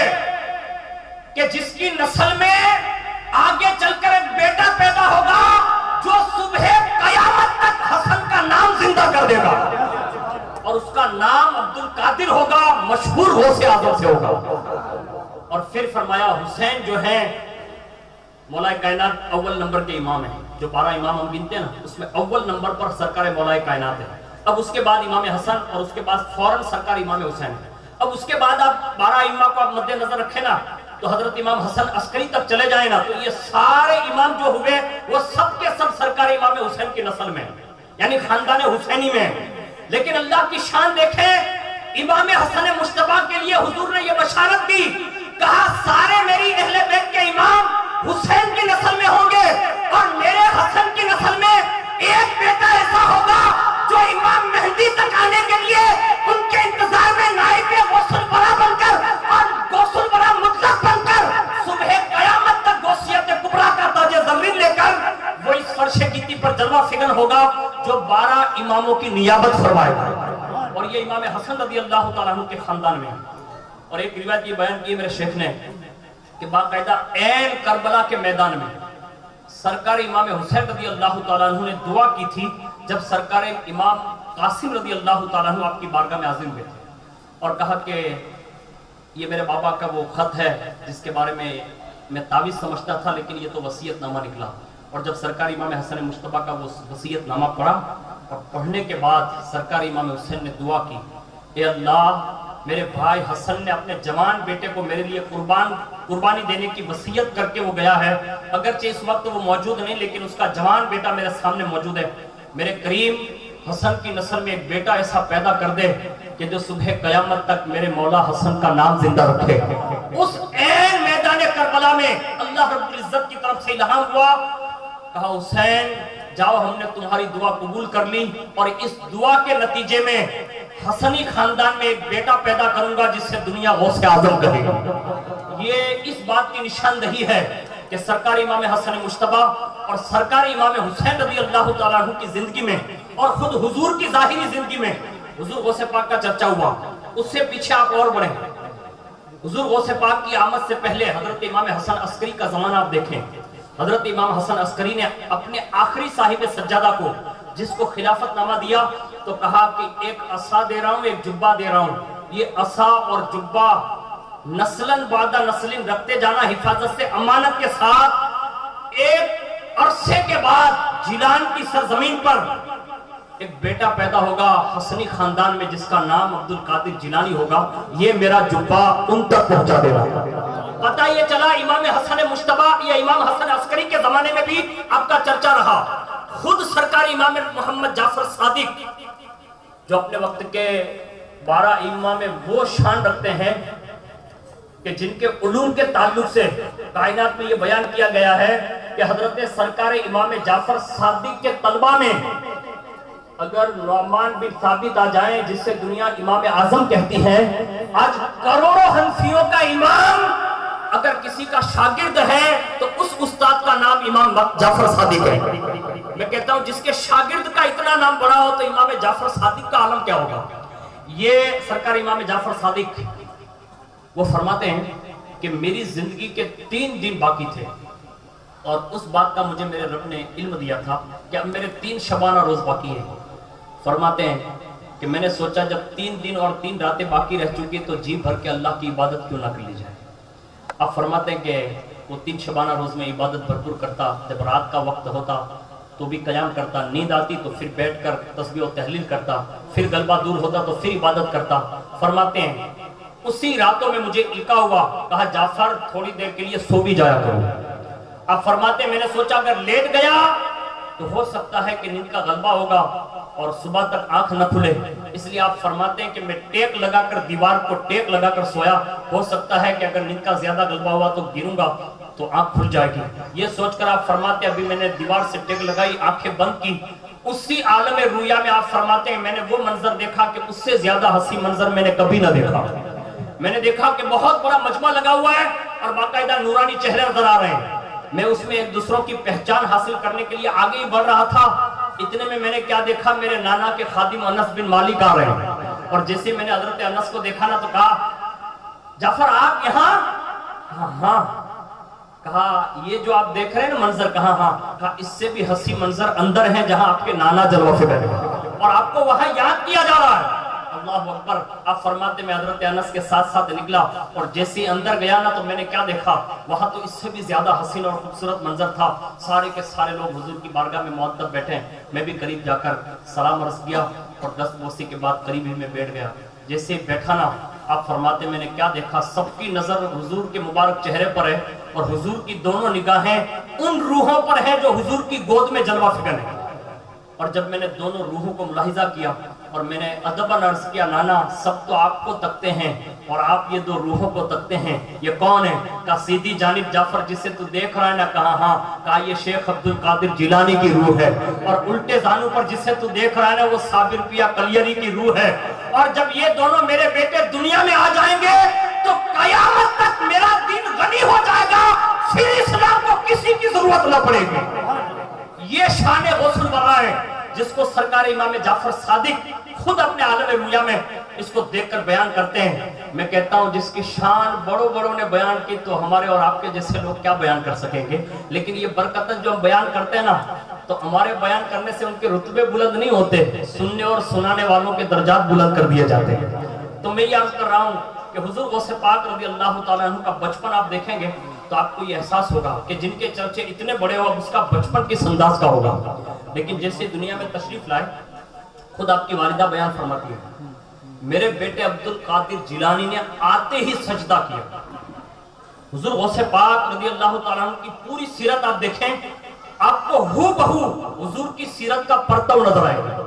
کہ جس کی نسل میں آگے چل کر ایک بیٹا پیدا ہوگا جو صبح قیامت تک حسن کا نام زندہ کر دے گا، اور اس کا نام عبد القادر ہوگا، مشہور غوث اعظم سے ہوگا. اور پھر فرمایا حسین جو ہیں مولا کائنات اول نمبر کے امام ہیں. جو 12 امام ہم گنتے ہیں نا اس میں اول نمبر پر سرکار مولا کائنات ہے. اب اس کے بعد امام حسن اور اس کے بعد فوراً سرکار امام حسین ہے. اب اس کے بعد آپ 12 امام کو آپ مد نظر رکھیں نا تو حضرت امام حسن عسکری تک چلے جائیں نا تو یہ سارے امام جو ہوئے وہ سب کے سب سرکار امام حسین کی نسل میں یعنی خاندان حسینی میں. لیکن اللہ کی شان دیکھیں، امام حسن مجتبیٰ کے لیے حضور نے یہ بشارت دی، کہا سارے میری اہل بیت کے امام حسین کی نسل میں ہوں گے، اور میرے حسن کی نسل میں ایک بیٹا ایسا ہوگا جو امام مہدی تک آنے کے لیے ان کے انتظار میں نائب غوث الورا بن کر اور غوث الورا مطلق بن کر صبح قیامت تک غوثیت کبریٰ کا تاج زمین لے کر وہ اس فرش گیتی پر جلوہ فکر ہوگا جو 12 اماموں کی نیابت فرمائے گا. اور یہ امام حسن رضی اللہ تعالیٰ عنہ کے خاندان میں. اور ایک روایت یہ بیان کی میرے شیخ نے کہ باقاعدہ عین کربلا کے میدان میں سرکار امام حسین رضی اللہ تعالیٰ عنہ نے دعا کی تھی جب سرکار امام قاسم رضی اللہ تعالیٰ عنہ آپ کی بارگاہ میں حاضر ہوئے تھے، اور کہا کہ یہ میرے بابا کا وہ خط ہے جس کے بارے میں تعویذ سمجھتا تھا لیکن یہ تو وصیت نامہ نکلا. اور جب سرکار امام حسن مجتبیٰ کا وہ وصیت نامہ پڑھا اور پڑھنے کے بعد سرکار امام حسین نے دعا کی، اے اللہ میرے بھائی حسن نے اپنے جوان بیٹے کو میرے لیے قربانی دینے کی وصیت کر کے وہ گیا ہے، اگرچہ اس وقت وہ موجود نہیں لیکن اس کا جوان بیٹا میرے سامنے موجود ہے. میرے کریم حسن کی نسل میں ایک بیٹا ایسا پیدا کر دے کہ جو صبح قیامت تک میرے مولا حسن کا نام زندہ رکھے۔ اس عین میدان کربلا میں اللہ رب العزت کی طرف سے الہام ہوا، کہا حسین جاؤ ہم نے تمہاری دعا قبول کر لی، اور اس دعا کے نتیجے میں حسنی خاندان میں ایک بیٹا پیدا کروں گا جس سے دنیا غوث اعظم کہے گا۔ یہ اس بات کی نشاندہی ہے کہ سرکار امام حسن مجتبی اور سرکار امام حسین رضی اللہ تعالیٰ عنہ کی زندگی میں اور خود حضور کی ظاہری زندگی میں حضور غوث پاک کا چرچا ہوا۔ اس سے پیچھے آپ اور بڑھیں، حضور غوث پاک کی آمد سے پہلے حضرت امام حسن عسکری کا زمانہ آپ دیکھیں۔ حضرت امام حسن عسکری نے اپنے آخری صاحب سجادہ کو جس کو خلافت نامہ دیا تو کہا کہ ایک عصا دے رہا ہوں، ایک جبہ دے رہا ہوں، یہ عصا اور جبہ نسلن بعد نسلن رکھتے جانا حفاظت سے امانت کے ساتھ۔ ایک عرصے کے بعد جیلان کی سرزمین پر ایک بیٹا پیدا ہوگا حسنی خاندان میں جس کا نام عبدالقادر جیلانی ہوگا، یہ میرا جبہ ان تک پہنچا دے رہا۔ پتہ یہ چلا امام حسن مجتبی یا امام حسن عسکری کے زمانے میں بھی آپ کا چرچا رہا۔ خود سرکار امام محمد جعفر صادق جو اپنے وقت کے 12 امام میں وہ شان رکھتے ہیں کہ جن کے علوم کے تعلق سے کائنات میں یہ بیان کیا گیا ہے کہ حضرت سرکار امام جعفر صادق کے طلبہ میں اگر نعمان بن ثابت آ جائیں جس سے دنیا امام اعظم کہتی ہے، آج کروڑوں حنفیوں کا امام اگر کسی کا شاگرد ہے تو اس استاد کا نام امام جعفر صادق ہے۔ میں کہتا ہوں جس کے شاگرد کا اتنا نام بڑا ہو تو امام جعفر صادق کا عالم کیا ہوگا۔ یہ سرکار امام جعفر صادق وہ فرماتے ہیں کہ میری زندگی کے 3 دن باقی تھے اور اس بات کا مجھے میرے رب نے علم دیا تھا کہ اب میرے 3 شبانہ روز باقی ہیں۔ فرماتے ہیں کہ میں نے سوچا جب 3 دن اور 3 راتیں باقی رہ چکی تو جی بھر کے اللہ کی عبادت کیوں نہ کر لی جائے۔ اب فرماتے ہیں کہ وہ 3 شبانہ روز میں عبادت بھرپور کرتا، جب رات کا وقت ہوتا تو بھی قیام کرتا، نیند آتی تو پھر بیٹھ کر تسبیح و تحلیل کرتا، پھر غلبہ دور ہوتا تو پھر عبادت کرتا۔ فرماتے ہیں اسی راتوں میں مجھے القا ہوا، کہا جعفر تھوڑی دیر کے لیے سو بھی جایا کرو۔ اب فرماتے ہیں میں نے سوچا اگر لیٹ گیا تو ہو سکتا ہے کہ نیند کا غلبہ ہوگا اور صبح تک آنکھ نہ کھلے، اس لیے آپ فرماتے ہیں کہ میں ٹیک لگا کر دیوار کو ٹیک لگا کر سویا، ہو سکتا ہے کہ اگر نیند کا زیادہ غلبہ ہوا تو گروں گا تو آنکھ کھل جائے گی۔ یہ سوچ کر آپ فرماتے ہیں ابھی میں نے دیوار سے ٹیک لگائی، آنکھیں بند کی، اسی عالم رویا میں آپ فرماتے ہیں میں نے وہ منظر دیکھا کہ اس سے زیادہ حسین منظر میں نے کبھی نہ دیکھا۔ میں نے دیکھا کہ بہت بڑا مجمع لگا ہوا ہے اور باقاعدہ نورانی چہرے نظر آ رہے ہیں۔ میں اس میں ایک دوسروں کی پہچان حاصل کرنے کے لیے آگے ہی بڑھ رہا تھا، اتنے میں نے کیا دیکھا، میرے نانا کے خادم انس بن مالک آ رہے ہیں، اور جیسے میں نے حضرت انس کو دیکھا نا تو کہا جعفر آپ یہاں؟ ہاں۔ کہا یہ جو آپ دیکھ رہے ہیں نا منظر، کہا ہاں۔ کہا اس سے بھی حسین منظر اندر ہیں جہاں آپ کے نانا جلوہ فکر ہیں اور آپ کو وہاں یاد کیا جا رہا ہے۔ اللہ اکبر۔ آپ فرماتے میں حضرت انس کے ساتھ ساتھ نکلا اور جیسے اندر گیا نا تو میں نے کیا دیکھا، وہاں تو اس سے بھی زیادہ حسین اور خوبصورت منظر تھا۔ سارے کے سارے لوگ حضور کی بارگاہ میں معدب بیٹھے ہیں، میں بھی قریب جا کر سلام عرض کیا اور دست بوسی کے بعد قریب ہی میں بیٹھ گیا۔ جیسے ہی بیٹھا نا آپ فرماتے میں نے کیا دیکھا، سب کی نظر حضور کے مبارک چہرے پر ہے اور حضور کی دونوں نگاہیں ان روحوں پر ہیں جو حضور کی گود میں جلوہ فکن ہیں۔ اور جب میں نے دونوں روحوں کو ملاحظہ کیا اور میں نے ادباً عرض کیا نانا سب تو آپ کو تکتے ہیں اور آپ یہ 2 روحوں کو تکتے ہیں، یہ کون ہے؟ کہا سیدھی جانب جعفر جسے تو دیکھ رہا ہے نا، کہا ہاں۔ کہا یہ شیخ عبدالقادر جیلانی کی روح ہے، اور الٹے زانوں پر جسے تو دیکھ رہا ہے نا وہ صابر پیا کلیری کی روح ہے۔ اور جب یہ دونوں میرے بیٹے دنیا میں آ جائیں گے تو قیامت تک میرا دین غنی ہو جائے گا، پھر اسلام کو کسی کی ضرورت نہ پڑے گی۔ یہ شان غوث الورا ہے جس کو سرکار امام جعفر صادق خود اپنے عالم رویا میں اس کو دیکھ کر بیان کرتے ہیں۔ میں کہتا ہوں جس کی شان بڑوں نے بیان کی تو ہمارے اور آپ کے جیسے لوگ کیا بیان کر سکیں گے، لیکن یہ برکتیں جو ہم بیان کرتے ہیں نا تو ہمارے بیان کرنے سے ان کے رتبے بلند نہیں ہوتے، سننے اور سنانے والوں کے درجات بلند کر دیے جاتے ہیں۔ تو میں یہ عرض کر رہا ہوں کہ حضور غوث پاک رضی اللہ تعالیٰ عنہ کا بچپن آپ دیکھیں گے تو آپ کو یہ احساس ہوگا کہ جن کے چرچے اتنے بڑے ہو اس کا بچپن کس انداز کا ہوگا۔ لیکن جیسے دنیا میں تشریف لائے خود آپ کی والدہ بیان فرماتی ہے میرے بیٹے عبدالقادر جیلانی نے آتے ہی سجدہ کیا۔ حضور غوث پاک رضی اللہ تعالیٰ عنہ کی پوری سیرت آپ دیکھیں، آپ کو ہو بہو حضور کی سیرت کا پرتو نظر آئے گا۔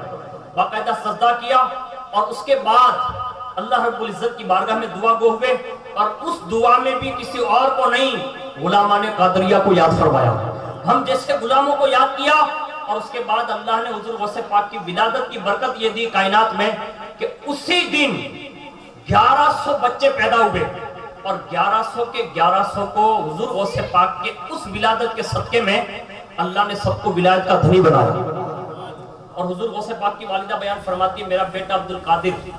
باقاعدہ سجدہ کیا اور اس کے بعد اللہ رب العزت کی بارگاہ میں دعا گو ہوئے اور اس دعا میں بھی کسی اور کو نہیں غلامان قادریہ کو یاد فرمایا. ہم جیسے غلاموں کو یاد کیا اور اس کے بعد اللہ نے حضور غوث پاک کی ولادت کی برکت یہ دی کائنات میں کہ اسی دن 1100 بچے پیدا ہوئے اور 1100 کے 1100 کو حضور غوث پاک کے اس ولادت کے صدقے میں اللہ نے سب کو ولایت کا دھنی بنایا. اور حضور غوث پاک کی والدہ بیان فرماتی ہے میرا بیٹا عبد القادر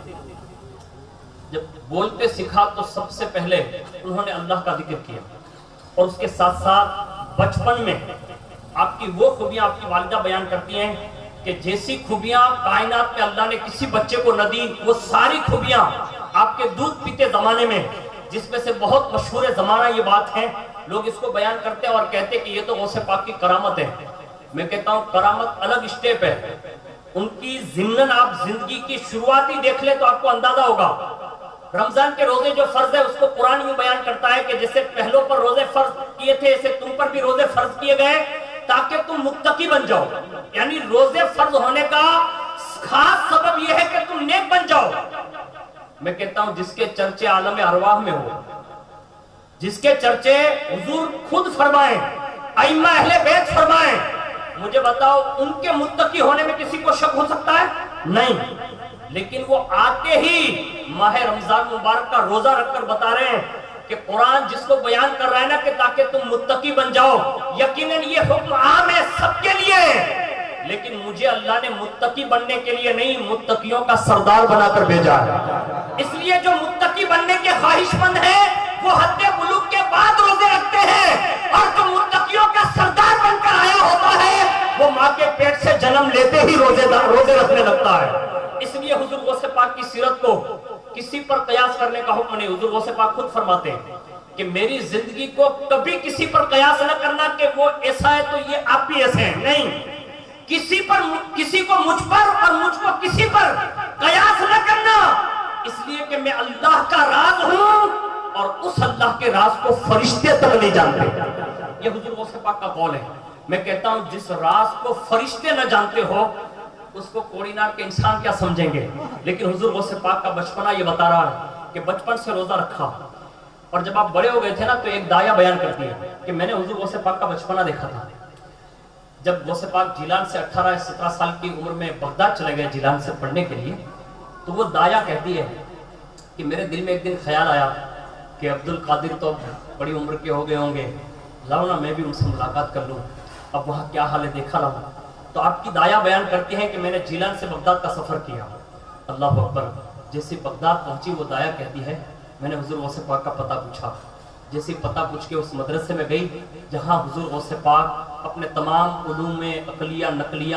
جب بولتے سکھا تو سب سے پہلے انہوں نے اللہ کا ذکر کیا اور اس کے ساتھ ساتھ بچپن میں آپ کی وہ خوبیاں آپ کی والدہ بیان کرتی ہیں کہ جیسی خوبیاں کائنات میں اللہ نے کسی بچے کو نہ دی وہ ساری خوبیاں آپ کے دودھ پیتے زمانے میں جس میں سے بہت مشہور زمانہ یہ بات ہے لوگ اس کو بیان کرتے ہیں اور کہتے ہیں کہ یہ تو غوث پاک کی کرامت ہے. میں کہتا ہوں کرامت الگ اسٹیپ ہے. ان کی ضمناً آپ زندگی کی شروعاتی دیکھ لیں تو آپ کو اندازہ ہوگا. رمضان کے روزے جو فرض ہے اس کو قرآن یوں بیان کرتا ہے کہ جیسے پہلوں پر روزے فرض کیے تھے ایسے تم پر بھی روزے فرض کیے گئے تاکہ تم متقی بن جاؤ. یعنی روزے فرض ہونے کا خاص سبب یہ ہے کہ تم نیک بن جاؤ. میں کہتا ہوں جس کے چرچے عالم ارواح میں ہو جس کے چرچے حضور خود فرمائیں ائمہ اہل بیت فرمائیں مجھے بتاؤ ان کے متقی ہونے میں کسی کو شک ہو سکتا ہے؟ نہیں. لیکن وہ آتے ہی ماہ رمضان مبارک کا روزہ رکھ کر بتا رہے ہیں کہ قرآن جس کو بیان کر رہا ہے نا کہ تاکہ تم متقی بن جاؤ یقیناً یہ حکم عام ہے سب کے لیے لیکن مجھے اللہ نے متقی بننے کے لیے نہیں متقیوں کا سردار بنا کر بھیجا ہے. اس لیے جو متقی بننے کے خواہش مند ہیں وہ حد بلوغ کے بعد روزے رکھتے ہیں اور جو متقیوں کا سردار بن کر آیا ہوتا ہے وہ ماں کے پیٹ سے جنم لیتے ہی روزے رکھنے لگتا ہے. اس لیے حضور غوث پاک کی سیرت کو کسی پر قیاس کرنے کا حکم نہیں. حضور غوث پاک خود فرماتے ہیں کہ میری زندگی کو کبھی کسی پر قیاس نہ کرنا کہ وہ ایسا ہے تو یہ آپ بھی ایسے ہیں. نہیں, کسی کو مجھ پر اور مجھ کو کسی پر قیاس نہ کرنا. اس لیے کہ میں اللہ کا راز ہوں اور اس اللہ کے راز کو فرشتے تک نہیں جانتے. یہ حضور غوث پاک کا قول ہے. میں کہتا ہوں جس راز کو فرشتے نہ جانتے ہو اس کو کوڑینار کے انسان کیا سمجھیں گے. لیکن حضور غوث پاک کا بچپنا یہ بتا رہا ہے کہ بچپن سے روزہ رکھا اور جب آپ بڑے ہو گئے تھے نا تو ایک دایا بیان کرتی ہے کہ میں نے حضور غوث پاک کا بچپنا دیکھا تھا. جب غوث پاک جیلان سے 18-17 سال کی عمر میں بغداد چلے گئے جیلان سے پڑھنے کے لیے تو وہ دایا کہتی ہے کہ میرے دل میں ایک دن خیال آیا کہ عبد القادر تو بڑی عمر کے ہو گئے ہوں گے, لاؤ نا میں بھی ان سے ملاقات کر لوں, اب وہاں کیا حال ہے دیکھا لاؤں. تو آپ کی دایا بیان کرتی ہیں کہ میں نے جیلان سے بغداد کا سفر کیا. اللہ اکبر. جیسے بغداد پہنچی وہ دایا کہتی ہے میں نے حضور غوث پاک کا پتہ پوچھا. جیسے پتہ پوچھ کے اس مدرسے میں گئی جہاں حضور غوث پاک اپنے تمام علوم عقلیہ نقلیہ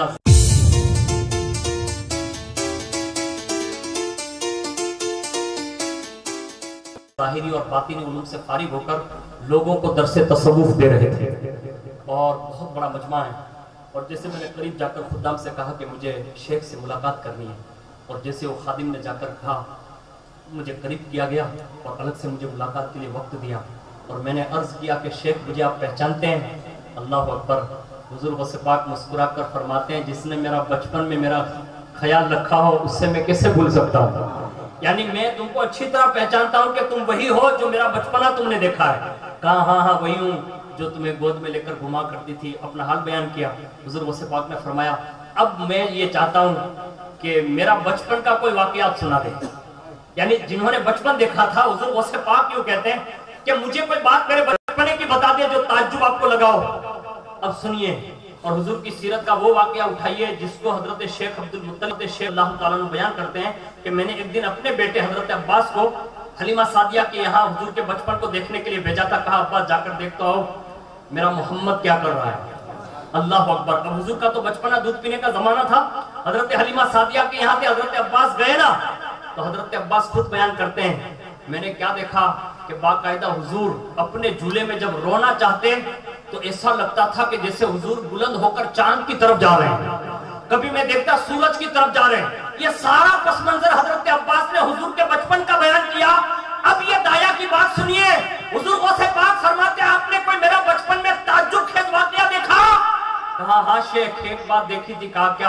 ظاہری اور باطنی علوم سے فارغ ہو کر لوگوں کو درس تصوف دے رہے تھے اور بہت بڑا مجمع ہے. اور جیسے میں نے قریب جا کر خدام سے کہا کہ مجھے شیخ سے ملاقات کرنی ہے اور جیسے وہ خادم نے جا کر کہا مجھے قریب کیا گیا اور الگ سے مجھے ملاقات کے لیے وقت دیا اور میں نے عرض کیا کہ شیخ مجھے آپ پہچانتے ہیں؟ اللہ اکبر. حضور غوث پاک مسکرا کر فرماتے ہیں جس نے میرا بچپن میں میرا خیال رکھا ہو اس سے میں کیسے بھول سکتا ہوں. یعنی میں تم کو اچھی طرح پہچانتا ہوں کہ تم وہی ہو جو میرا بچپنا تم نے دیکھا ہے. کہا ہاں ہاں وہی ہوں جو تمہیں گود میں لے کر گھما کرتی تھی. اپنا حال بیان کیا. حضور غوث پاک نے فرمایا اب میں یہ چاہتا ہوں کہ میرا بچپن کا کوئی واقعات سنا دے. یعنی جنہوں نے بچپن دیکھا تھا حضور غوث پاک کیوں کہتے ہیں کہ مجھے کوئی بات میرے بچپنے کی بتا دے جو تعجب آپ کو لگاؤ. اب سنیے اور حضور کی سیرت کا وہ واقعہ اٹھائیے جس کو حضرت شیخ عبد المطلب شیخ اللہ تعالیٰ نے بیان کرتے ہیں کہ میں نے ایک دن اپنے بیٹے حضرت عباس کو حلیمہ سعدیہ کے یہاں حضور کے بچپن کو دیکھنے کے لیے بھیجا تھا. کہا عباس جا کر دیکھتا ہو میرا محمد کیا کر رہا ہے. اللہ اکبر. اب حضور کا تو بچپنا دودھ پینے کا زمانہ تھا. حضرت حلیمہ سعدیہ کے یہاں تھے حضرت عباس گئے نا تو حضرت عباس خود بیان کرتے ہیں میں نے کیا دیکھا کہ باقاعدہ حضور اپنے جھولے میں جب رونا چاہتے تو ایسا لگتا تھا کہ جیسے حضور بلند ہو کر چاند کی طرف جا رہے ہیں. کبھی میں دیکھتا سورج کی طرف جا رہے ہیں. یہ سارا پس منظر حضرت عباس نے حضور کے بچپن کا بیان کیا. اب یہ دایا کی بات سنیے. حضور غوث پاک فرماتے ہیں آپ نے کوئی میرا بچپن میں تعجب خیز واقعہ دیکھا؟ کہا ہاں شیخ ایک بات دیکھی تھی. کہا کیا؟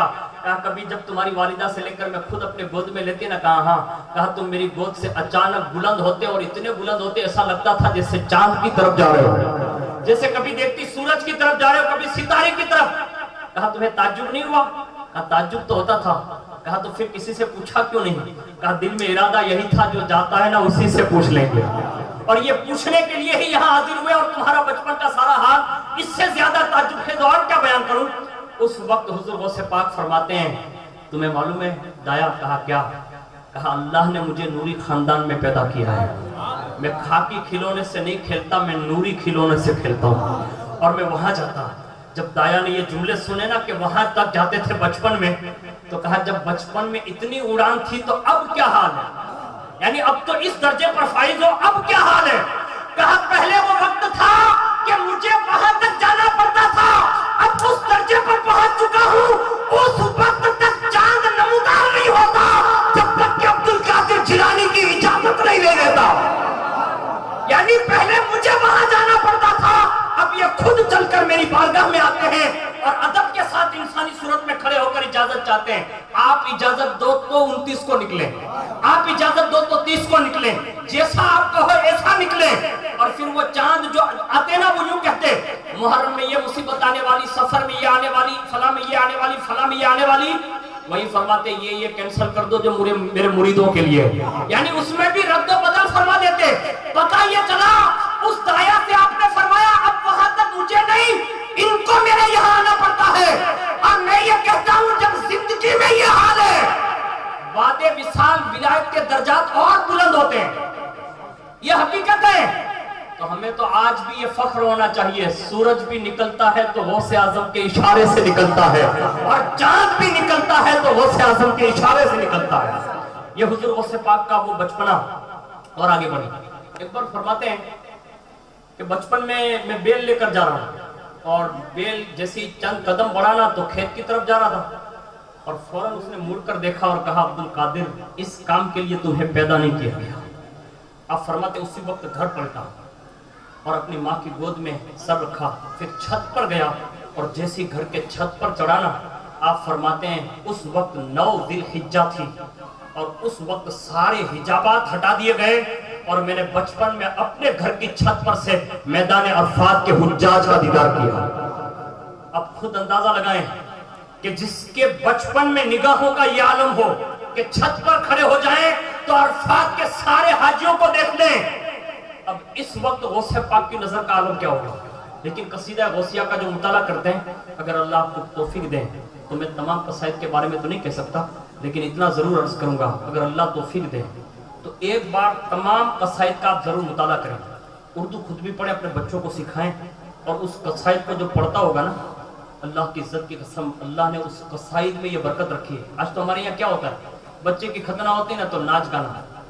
کہا کبھی جب تمہاری والدہ سے لے کر میں خود اپنے گود میں لیتی نا، کہا ہاں، کہا تم میری گود سے اچانک بلند ہوتے اور اتنے بلند ہوتے ایسا لگتا تھا جیسے چاند کی طرف جا رہے ہو، جیسے کبھی دیکھتی سورج کی طرف جا رہے ہو، کبھی ستارے کی طرف۔ کہا تمہیں تعجب نہیں ہوا؟ کہا تعجب تو ہوتا تھا۔ کہا تو پھر کسی سے پوچھا کیوں نہیں؟ کہا دل میں ارادہ یہی تھا جو جاتا ہے نا اسی سے پوچھ لیں گے، اور یہ پوچھنے کے لیے ہی یہاں حاضر ہوئے، اور تمہارا بچپن کا سارا حال اس سے زیادہ تعجب خیز اور کیا بیان کروں۔ اس وقت حضور غوث پاک فرماتے ہیں تمہیں معلوم ہے دایا؟ کہا کیا؟ کہا اللہ نے مجھے نوری خاندان میں پیدا کیا ہے، میں خاکی کھلونے سے نہیں کھیلتا، میں نوری کھلونے سے کھیلتا ہوں، اور میں وہاں جاتا۔ جب دایا نے یہ جملے سنے نا کہ وہاں تک جاتے تھے بچپن میں، تو کہا جب بچپن میں اتنی اڑان تھی تو اب کیا حال ہے؟ یعنی اب تو اس درجے پر فائز ہو، اب کیا حال ہے؟ کہا پہلے وہ وقت تھا کہ مجھے وہاں تک جانا پڑتا تھا، اب اس درجے پر پہنچ چکا ہوں، اس وقت تک چاند نمودار نہیں ہوتا جب تک کہ عبد القادر جیلانی کی اجازت نہیں لے لیتا۔ یعنی پہلے مجھے وہاں جانا پڑتا تھا، اب یہ خود چل کر میری بارگاہ میں آتے ہیں اور ادب کے ساتھ انسانی صورت میں کھڑے ہو کر اجازت چاہتے ہیں۔ آپ اجازت دو تو 29 کو نکلیں، آپ اجازت دو تو 30 کو نکلیں، جیسا آپ کہو ایسا نکلیں۔ اور پھر وہ چاند جو آتے نا وہ یوں کہتے محرم میں یہ مصیبت آنے والی، سفر میں یہ آنے والی، فلاں میں یہ آنے والی، فلاں میں یہ آنے والی، وہی فرماتے یہ کینسل کر دو جو میرے مریدوں کے لیے، یعنی اس میں بھی رد و بدل فرما دیتے۔ پتہ یہ چلا اس دایا سے آپ نے فرمایا اب وہاں تک مجھے نہیں، ان کو میرے یہاں آنا پڑتا ہے، اور میں یہ کہتا ہوں جب زندگی میں یہ حال ہے وعدے وصال ولایت کے درجات اور بلند ہوتے ہیں، یہ حقیقت ہے۔ تو ہمیں تو آج بھی یہ فخر ہونا چاہیے، سورج بھی نکلتا ہے تو غوث اعظم کے اشارے سے نکلتا ہے، اور چاند بھی نکلتا ہے تو غوث اعظم کے اشارے سے نکلتا ہے۔ یہ حضور غوث پاک کا وہ بچپنا۔ اور آگے بڑھی، ایک بار فرماتے ہیں کہ بچپن میں بیل لے کر جا رہا ہوں، اور بیل جیسی چند قدم بڑھانا تو کھیت کی طرف جا رہا تھا، اور فوراً اس نے مڑ کر دیکھا اور کہا عبد القادر اس کام کے لیے تمہیں پیدا نہیں کیا گیا۔ آپ فرماتے اسی وقت گھر پلٹا اور اپنی ماں کی گود میں سر رکھا، پھر چھت پر گیا، اور جیسی گھر کے چھت پر چڑھانا، آپ فرماتے ہیں اس وقت 9 ذی الحجہ تھی، اور اس وقت سارے حجابات ہٹا دیے گئے، اور میں نے بچپن میں اپنے گھر کی چھت پر سے میدان عرفات کے حجاج کا دیدار کیا۔ اب خود اندازہ لگائیں کہ جس کے بچپن میں نگاہوں کا یہ عالم ہو کہ چھت پر کھڑے ہو جائیں تو عرفات کے سارے حاجیوں کو دیکھ لیں، اب اس وقت غوث پاک کی نظر کا عالم کیا ہوگا۔ لیکن قصیدہ غوثیہ کا جو مطالعہ کرتے ہیں، اگر اللہ آپ کو توفیق دیں تو میں تمام قصائد کے بارے میں تو نہیں کہہ سکتا، لیکن اتنا ضرور عرض کروں گا اگر اللہ توفیق دے تو ایک بار تمام قصائد کا آپ ضرور مطالعہ کریں، اردو خود بھی پڑھیں، اپنے بچوں کو سکھائیں، اور اس قصائد کو جو پڑھتا ہوگا نا، اللہ کی عزت کی قسم اللہ نے اس قصائد میں یہ برکت رکھی ہے۔ آج تو ہمارے یہاں کیا ہوتا ہے، بچے کی ختنہ ہوتی ہے نا تو ناچ گانا،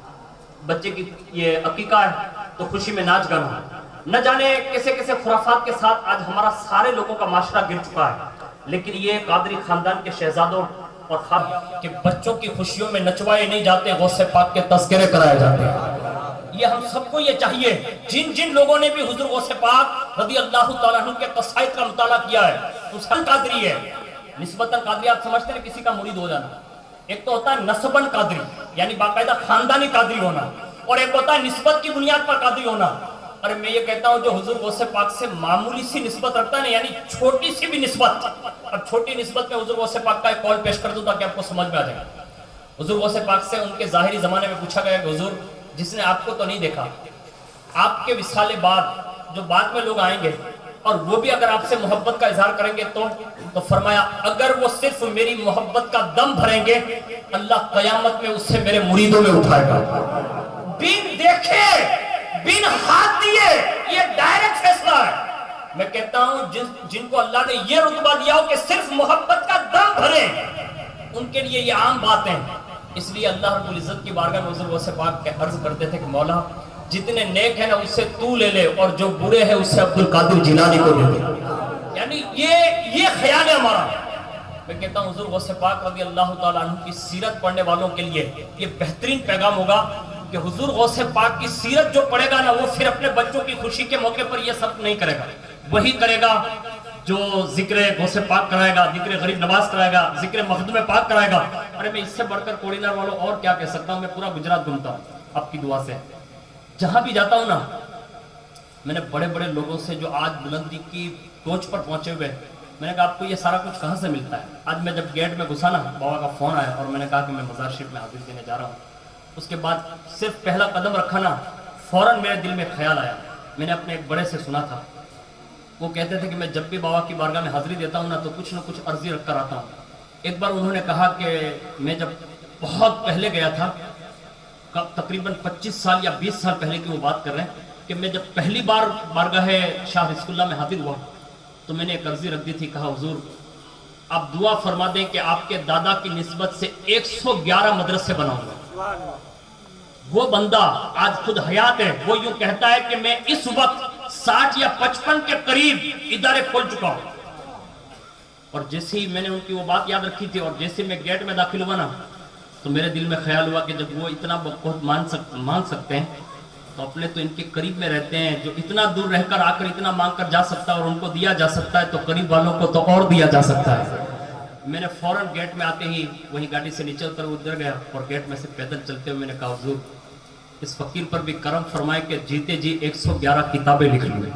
بچے کی یہ عقیقہ ہے تو خوشی میں ناچ گانا، نہ جانے کیسے کیسے خرافات کے ساتھ آج ہمارا سارے لوگوں کا معاشرہ گر چکا ہے۔ لیکن یہ قادری خاندان کے شہزادوں اور خواب کہ بچوں کی خوشیوں میں نچوائے نہیں جاتے، غوث پاک کے تذکرے کرائے جاتے ہیں۔ یہ ہم سب کو یہ چاہیے، جن لوگوں نے بھی حضور غوث پاک رضی اللہ تعالیٰ عنہ کے قصائد کا مطالعہ کیا ہے اس کا قادری ہے۔ نسبتاً قادری آپ سمجھتے ہیں کسی کا مرید ہو جانا، ایک تو ہوتا ہے نسباً قادری یعنی باقاعدہ خاندانی قادری ہونا، اور ایک ہوتا ہے نسبت کی بنیاد پر قادری ہونا۔ اور میں یہ کہتا ہوں جو حضور غوث پاک سے معمولی سی نسبت رکھتا ہے نا، یعنی چھوٹی سی بھی نسبت، اب چھوٹی نسبت میں حضور غوث پاک کا ایک قول پیش کر دوں تاکہ آپ کو سمجھ میں آ جائے گا۔ حضور غوث پاک سے ان کے ظاہری زمانے میں پوچھا گیا کہ حضور جس نے آپ کو تو نہیں دیکھا، آپ کے وصال بعد جو بعد میں لوگ آئیں گے اور وہ بھی اگر آپ سے محبت کا اظہار کریں گے تو فرمایا اگر وہ صرف میری محبت کا دم بھریں گے اللہ قیامت میں اس سے میرے مریدوں میں اٹھائے گا۔ بن دیکھے بن ہاتھ دیے، یہ ڈائریکٹ فیصلہ ہے۔ میں کہتا ہوں جن کو اللہ نے یہ رتبہ دیا ہو کہ صرف محبت کا دم بھریں، ان کے لیے یہ عام بات ہے۔ اس لیے اللہ رب العزت کی بارگاہ میں حضور غوث پاک کے عرض کرتے تھے کہ مولا جتنے نیک ہیں نا اس سے تو لے لے، اور جو برے ہیں اس سے عبد القادر جیلانی کو دے دے۔ یعنی یہ خیال ہے ہمارا۔ میں کہتا ہوں حضور غوث پاک رضی اللہ تعالیٰ عنہ کی سیرت پڑھنے والوں کے لیے یہ بہترین پیغام ہوگا کہ حضور غوث پاک کی سیرت جو پڑھے گا نا وہ پھر اپنے بچوں کی خوشی کے موقع پر یہ سب نہیں کرے گا، وہی کرے گا جو ذکر غوث پاک کرائے گا, ذکر غریب نواز کرائے گا, ذکر مخدوم پاک کرائے گا. ارے میں اس سے بڑھ کر کوڑینر والوں اور کیا کہہ سکتا ہوں. میں پورا گجرات گھومتا ہوں آپ کی دعا سے. جہاں بھی جاتا ہوں نا, میں نے بڑے بڑے لوگوں سے جو آج بلندی کی ٹوچ پر پہنچے ہوئے, میں نے کہا آپ کو یہ سارا کچھ کہاں سے ملتا ہے. آج میں جب گیٹ میں گھسا نا, بابا کا فون آیا اور میں نے کہا کہ میں مزار شریف میں حاضری دینے جا رہا ہوں. اس کے بعد صرف پہلا قدم رکھا نا, فوراً میرے دل میں خیال آیا. میں نے اپنے ایک بڑے سے سنا تھا, وہ کہتے تھے کہ میں جب بھی بابا کی بارگاہ میں حاضری دیتا ہوں نا تو کچھ نہ کچھ عرضی رکھ کر آتا ہوں. ایک بار انہوں نے کہا کہ میں جب بہت پہلے گیا تھا, تقریباً 25 سال یا 20 سال پہلے کی وہ بات کر رہے ہیں, کہ میں جب پہلی بار بارگاہ شاہ رزق اللہ میں حاضر ہوا تو میں نے ایک عرضی رکھ دی تھی. کہا حضور آپ دعا فرما دیں کہ آپ کے دادا کی نسبت سے 111 مدرسے بناؤں گا. وہ بندہ آج خود حیات ہے, وہ یوں کہتا ہے کہ میں اس وقت 60 یا 55 کے قریب ادارے کھول چکا ہوں. اور جیسے ہی میں نے ان کی وہ بات یاد رکھی تھی اور جیسے میں گیٹ میں داخل ہوا نا, تو میرے دل میں خیال ہوا کہ جب وہ اتنا بہت مانگ سکتے ہیں تو اپنے تو ان کے قریب میں رہتے ہیں. جو اتنا دور رہ کر آ کر اتنا مانگ کر جا سکتا ہے اور ان کو دیا جا سکتا ہے, تو قریب والوں کو تو اور دیا جا سکتا ہے. میں نے فوراً گیٹ میں آتے ہی وہی گاڑی سے نیچے اتر گیا اور گیٹ میں سے پیدل چلتے ہوئے میں نے کہا حضور اس فقیر پر بھی کرم فرمائے کہ جیتے جی 111 کتابیں لکھ لوں.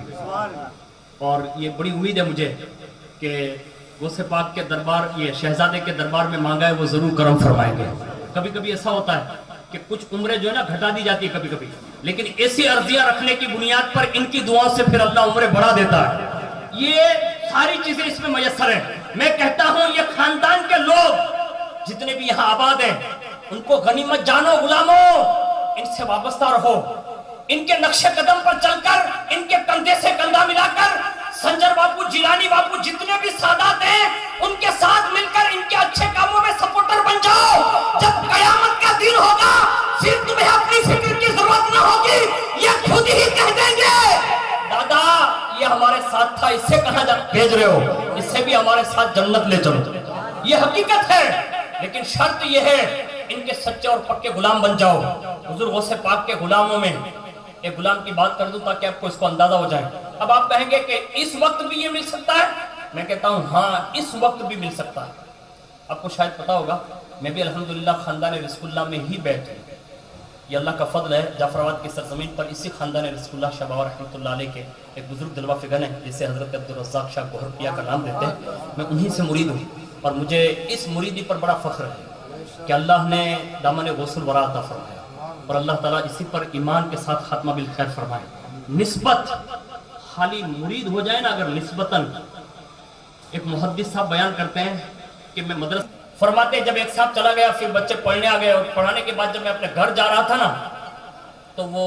اور یہ بڑی امید ہے مجھے کہ غوث پاک کے دربار, یہ شہزادے کے دربار میں مانگا ہے وہ ضرور کرم فرمائیں گے. کبھی کبھی ایسا ہوتا ہے کہ کچھ عمریں جو ہے نا گھٹا دی جاتی ہے کبھی کبھی, لیکن ایسی عرضیاں رکھنے کی بنیاد پر ان کی دعاؤں سے پھر اللہ عمریں بڑھا دیتا ہے. یہ ساری چیزیں اس میں میسر ہیں. میں کہتا ہوں یہ خاندان کے لوگ جتنے بھی یہاں آباد ہیں ان کو غنیمت جانو, غلاموں ان سے وابستہ رہو. ان کے نقش قدم پر چل کر, ان کے کندھے سے کندھا ملا کر, سنجر باپو, جیلانی باپو, جتنے بھی سادات ہیں ان کے ساتھ مل کر ان کے اچھے کاموں میں سپورٹر بن جاؤ. جب قیامت کا دن ہوگا پھر تمہیں اپنی فکر کی ضرورت نہ ہوگی, یہ خود ہی کہہ دیں گے دادا یہ ہمارے ساتھ تھا, اس سے کہاں بھیج رہے ہو, اس سے بھی ہمارے ساتھ جنت لے چلو. یہ حقیقت ہے, لیکن شرط یہ ہے ان کے سچے اور پکے غلام بن جاؤ. حضور غوث پاک کے غلاموں میں ایک غلام کی بات کر دوں تاکہ آپ کو اس کو اندازہ ہو جائے. اب آپ کہیں گے کہ اس وقت بھی یہ مل سکتا ہے, میں کہتا ہوں ہاں اس وقت بھی مل سکتا ہے. آپ کو شاید پتا ہوگا میں بھی الحمدللہ خاندان رزق اللہ میں ہی بیٹھ ہوں. یہ اللہ کا فضل ہے. جعفر آباد کی سرزمین پر اسی خاندان رزق اللہ شاہ بابا رحمۃ اللہ علیہ کے ایک بزرگ دلوا فگن ہیں جسے حضرت عبدالرزاق شاہ گوہرپیا کا نام دیتے ہیں. میں انہی سے مرید ہوں اور مجھے اس مریدی پر بڑا فخر ہے کہ اللہ نے دامن غوث الورا عطا فرمایا اور اللہ تعالیٰ اسی پر ایمان کے ساتھ خاتمہ بالخیر فرمائے. نسبت خالی مرید ہو جائے نا اگر نسبتاً, ایک محدث صاحب بیان کرتے ہیں کہ میں مدرسہ فرماتے جب ایک صاحب چلا گیا پھر بچے پڑھنے آ گئے اور پڑھانے کے بعد جب میں اپنے گھر جا رہا تھا نا تو وہ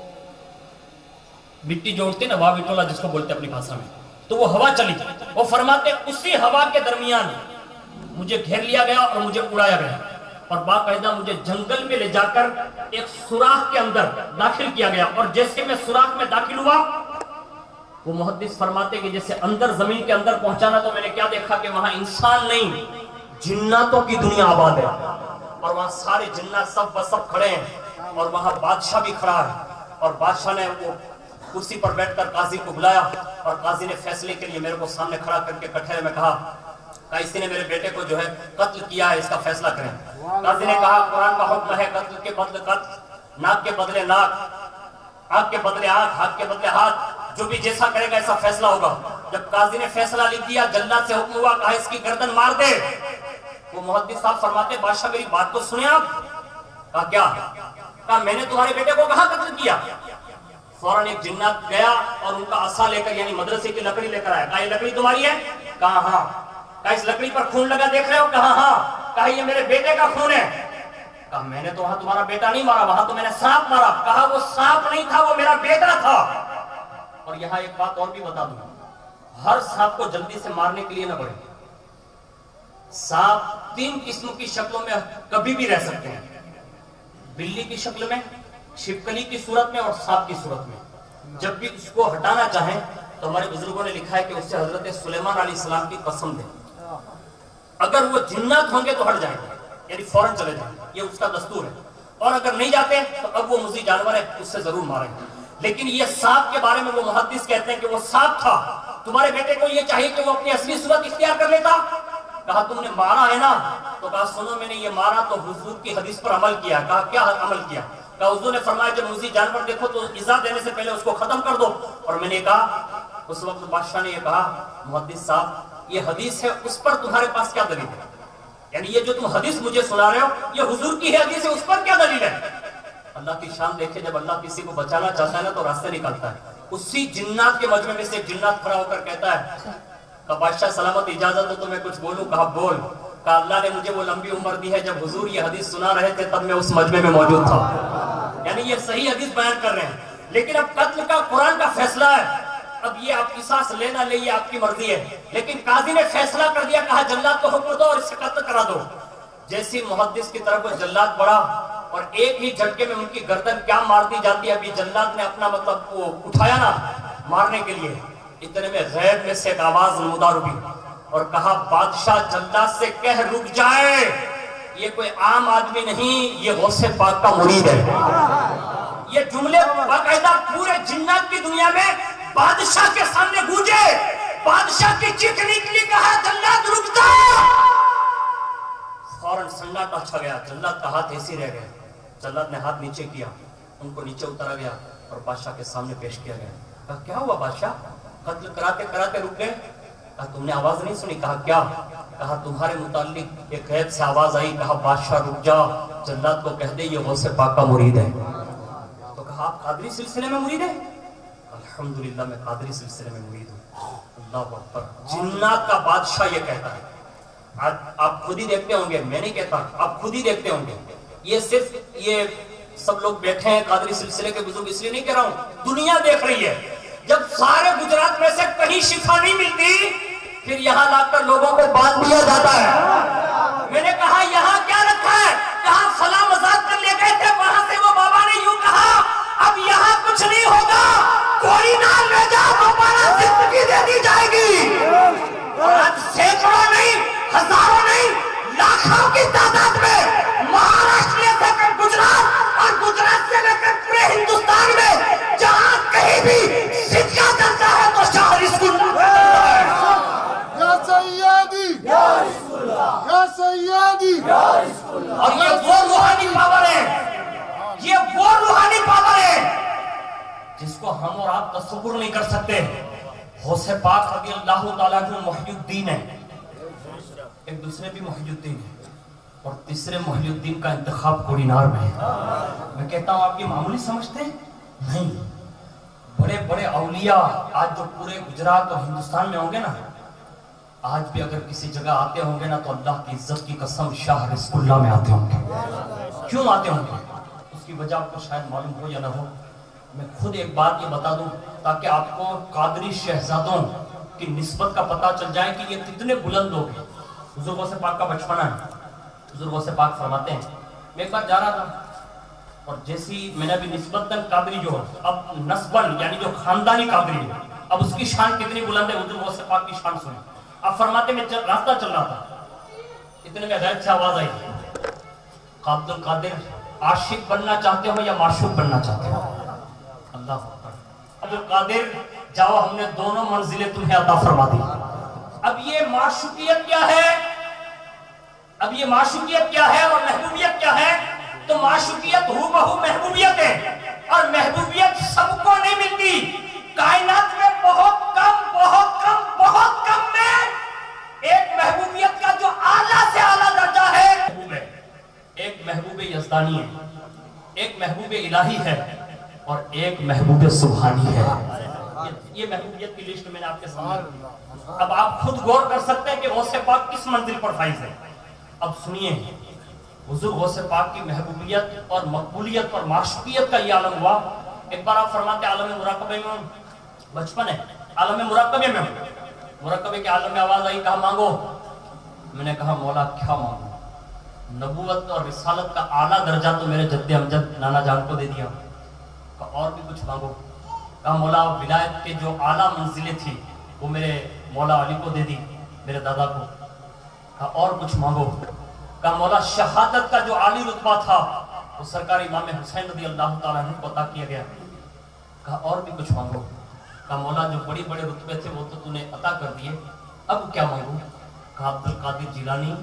مٹی جو اڑتی نا واہ وٹولا جس کو بولتے اپنی بھاشا میں, تو وہ ہوا چلی. وہ فرماتے اسی ہوا کے درمیان مجھے گھیر لیا گیا اور مجھے اڑایا گیا اور باقاعدہ مجھے جنگل میں لے جا کر ایک سوراخ کے اندر داخل کیا گیا. اور جیسے میں سوراخ میں داخل ہوا وہ محدث فرماتے کہ جیسے اندر زمین کے اندر پہنچانا تو میں نے کیا دیکھا کہ وہاں انسان نہیں جناتوں کی دنیا آباد ہے اور وہاں سارے جنات سب بسب کھڑے ہیں اور وہاں بادشاہ بھی کھڑا ہے. اور بادشاہ نے وہ کرسی پر بیٹھ کر قاضی کو بلایا اور قاضی نے فیصلے کے لیے میرے کو سامنے کھڑا کر کے کٹہرے میں کہا اسی نے میرے بیٹے کو جو ہے قتل کیا ہے, اس کا فیصلہ کریں. قاضی نے کہا قرآن کا حکم ہے قتل کے بدلے قتل, ناک کے بدلے ناک, آنکھ کے بدلے آنکھ, ہاتھ کے بدلے ہاتھ, جو بھی جیسا کرے گا ایسا فیصلہ ہوگا. جب قاضی نے فیصلہ لکھ دیا جلاد سے حکم ہوا کہا اس کی گردن مار دے. وہ محدث صاحب فرماتے بادشاہ میری بات تو سنیں آپ. کہا کیا؟ کہا میں نے تمہارے بیٹے کو کہاں قتل کیا. فوراً ایک جنات گیا اور ان کا عصا لے کر یعنی مدرسے کی لکڑی لے کر آیا. کہا یہ لکڑی تمہاری ہے؟ کہا ہاں. کہا اس لکڑی پر خون لگا دیکھ رہے ہو؟ کہا ہاں. کہا یہ میرے بیٹے کا خون ہے. کہا میں نے تو وہاں تمہارا بیٹا نہیں مارا, وہاں تو میں نے سانپ مارا. کہا وہ سانپ نہیں تھا وہ میرا بیٹا تھا. اور یہاں ایک بات اور بھی بتا دوں, ہر سانپ کو جلدی سے مارنے کے لیے نہ بڑھے. سانپ 3 قسم کی شکلوں میں کبھی بھی رہ سکتے ہیں, بلی کی شکل میں, چھپکلی کی صورت میں اور سانپ کی صورت میں. جب بھی اس کو ہٹانا چاہیں تو ہمارے بزرگوں نے لکھا ہے کہ اس سے حضرت سلیمان علیہ السلام کی قسم دیں. اگر وہ جنات ہوں گے تو ہٹ جائیں گے یعنی فوراً چلے جائیں, یہ اس کا دستور ہے. اور اگر نہیں جاتے تو اب وہ مزید جانور ہے اس سے ضرور ماریں گے. لیکن یہ سانپ کے بارے میں وہ محدث کہتے ہیں کہ وہ سانپ تھا تمہارے بیٹے کو یہ چاہیے کہ وہ اپنی اصلی صورت اختیار کر لیتا؟ کہا تم نے مارا ہے نا؟ تو کہا سنو میں نے یہ مارا تو حضور کی حدیث پر عمل کیا. کہا کیا عمل کیا؟ کہا حضور نے فرمایا جب موذی جانور دیکھو تو ایذا دینے سے پہلے اس کو ختم کر دو. اور میں نے کہا اس وقت بادشاہ نے یہ کہا محدث صاحب یہ حدیث ہے اس پر تمہارے پاس کیا دلیل ہے؟ یعنی یہ جو تم حدیث مجھے سنا رہے ہو یہ حضور کی ہے حدیث ہے اس پر کیا دلیل ہے؟ اللہ کی شان دیکھے جب اللہ کسی کو بچانا چاہتا ہے نا تو راستے نکالتا ہے. اسی جنات کے مجمع میں سے ایک جنات کھڑا ہو کر کہتا ہے کہ بادشاہ سلامت اجازت ہو تو میں کچھ بولوں. کہا بول. کہا اللہ نے مجھے وہ لمبی عمر دی ہے جب حضور یہ حدیث سنا رہے تھے تب میں اس مجمع میں موجود تھا. یعنی یہ صحیح حدیث بیان کر رہے ہیں. لیکن اب قتل کا قرآن کا فیصلہ ہے. اب یہ آپ کی سانس لینا لے یہ آپ کی مرضی ہے. لیکن قاضی نے فیصلہ کر دیا. کہا جلاد کو حکم دو اور اسے قتل کرا دو. جیسی محدث کی طرف وہ جلاد بڑھا اور ایک ہی جھٹکے میں ان کی گردن کیا مار دی جاتی ہے. ابھی جلاد نے اپنا مطلب وہ اٹھایا نا مارنے کے لیے, اتنے میں غیب میں سے ایک آواز نمودار ہوئی اور کہا بادشاہ جلاد سے کہہ رک جائے, یہ کوئی عام آدمی نہیں, یہ غوث پاک کا مرید ہے. یہ جملے باقاعدہ پورے جنات کی دنیا میں بادشاہ کے سامنے گونجے. بادشاہ کی چیخ نکلی. کہا جلاد رک جا. فوراً سناٹا چھا گیا. جلاد کا ہاتھ ایسے رہ گیا. جلاد نے ہاتھ نیچے کیا, ان کو نیچے اتارا گیا اور بادشاہ کے سامنے پیش کیا گیا. کہا کیا ہوا بادشاہ؟ قتل کراتے کراتے رک گئے. کہا تم نے آواز نہیں سنی؟ کہا کیا؟ کہا تمہارے متعلق ایک غیب سے آواز آئی. کہا بادشاہ رک جا, جلاد کو کہہ دے یہ غوث پاک کا مرید ہے. تو کہا آپ قادری سلسلے میں مرید ہیں؟ الحمدللہ میں قادری سلسلے میں مرید ہوں. اللہ اکبر. جنات کا بادشاہ یہ کہتا ہے. آپ خود ہی دیکھتے ہوں گے, میں نہیں کہتا, آپ خود ہی دیکھتے ہوں گے. یہ صرف یہ سب لوگ بیٹھے ہیں قادری سلسلے کے بزرگ اس لیے نہیں کہہ رہا ہوں, دنیا دیکھ رہی ہے. جب سارے گجرات میں سے کہیں شفا نہیں ملتی پھر یہاں لا کر لوگوں کو باندھ دیا جاتا ہے. میں نے کہا یہاں کیا رکھا ہے؟ کہاں فلاں مزاد کر لے گئے تھے, وہاں سے وہ بابا نے یوں کہا اب یہاں کچھ نہیں ہوگا, کوئی نہ لے جا, دوبارہ زندگی دے دی جائے گی. آج سینکڑوں نہیں, ہزاروں نہیں, لاکھوں کی تعداد میں مہاراشٹر سے لے کر گجرات اور گجرات سے لے کر پورے ہندوستان میں جہاں کہیں بھی سکہ چلتا ہے تو شاہ رسول یا سیدی یا رسول اللہ یا سیدی یا رسول اللہ. اور یہ وہ روحانی پاور ہے, یہ وہ روحانی پاور ہے جس کو ہم اور آپ تصور نہیں کر سکتے. غوث پاک رضی اللہ تعالیٰ عنہ محی الدین ہے, ایک دوسرے بھی محی الدین ہے, اور تیسرے محی الدین کا انتخاب کوڑی نار میں ہے. میں کہتا ہوں آپ یہ معمولی سمجھتے ہیں؟ نہیں. بڑے بڑے اولیاء آج جو پورے گجرات اور ہندوستان میں ہوں گے نا, آج بھی اگر کسی جگہ آتے ہوں گے نا تو اللہ کی عزت کی قسم شاہ رزق اللہ میں آتے ہوں گے. کیوں آتے ہوں گے؟ اس کی وجہ آپ کو شاید معلوم ہو یا نہ ہو. میں خود ایک بات یہ بتا دوں تاکہ آپ کو قادری شہزادوں کی نسبت کا پتہ چل جائے کہ یہ کتنے بلند لوگ ہیں. حضور غوث پاک کا بچپنا ہے. حضور غوث پاک فرماتے ہیں میں ایک بار جا رہا تھا اور جیسی میں نے ابھی نسبتاً قادری جو ہے اب نسباً یعنی جو خاندانی قادری ہے اب اس کی شان کتنی بلند ہے. حضور غوث پاک کی شان سنیں. اب فرماتے میں راستہ چل رہا تھا, اتنے میں غیب سے آواز آئی عبد القادر عاشق بننا چاہتے ہو یا معشوق بننا چاہتے ہو؟ اللہ اکبر. عبد القادر جاؤ ہم نے دونوں منزلیں تمہیں عطا فرما دی. اب یہ معشوقیت کیا ہے, اب یہ معشوقیت کیا ہے اور محبوبیت کیا ہے؟ تو معشوقیت ہو بہو محبوبیت ہے, اور محبوبیت سب کو نہیں ملتی. کائنات میں بہت کم میں ایک محبوبیت کا جو اعلیٰ سے اعلیٰ درجہ ہے محبوب ہے. ایک محبوب یزدانی ہے, ایک محبوب الہی ہے, اور ایک محبوب سبحانی ہے. یہ محبوبیت کی لسٹ میں نے آپ کے سامنے. اب آپ خود غور کر سکتے ہیں کہ غوث پاک کس منزل پر فائز ہے. اب سنیے, حضور غوث پاک کی محبوبیت اور مقبولیت اور معشوقیت کا یہ عالم ہوا. ایک بار آپ فرماتے عالم مراقبے میں بچپن ہے, عالم مراقبے میں مراقبے کے عالم میں آواز آئی, کہا مانگو. میں نے کہا مولا کیا مانگو؟ نبوت اور رسالت کا اعلیٰ درجہ تو میرے جد امجد نانا جان کو دے دیا. کہا اور بھی کچھ مانگو. کہا مولا ولایت کے جو اعلیٰ منزلیں تھی وہ میرے مولا علی کو دے دی, میرے دادا کو. کہا اور کچھ مانگو. کہا مولا شہادت کا جو عالی رتبہ تھا وہ سرکار امام حسین رضی اللہ تعالیٰ عنہ کو عطا کیا گیا. کہا اور بھی کچھ مانگو. कहा मौला जो बड़े बड़े रुतबे थे वो तो तूने अता कर दिए, अब क्या मांगू? कहा अब्दुल कादिर जिलानी,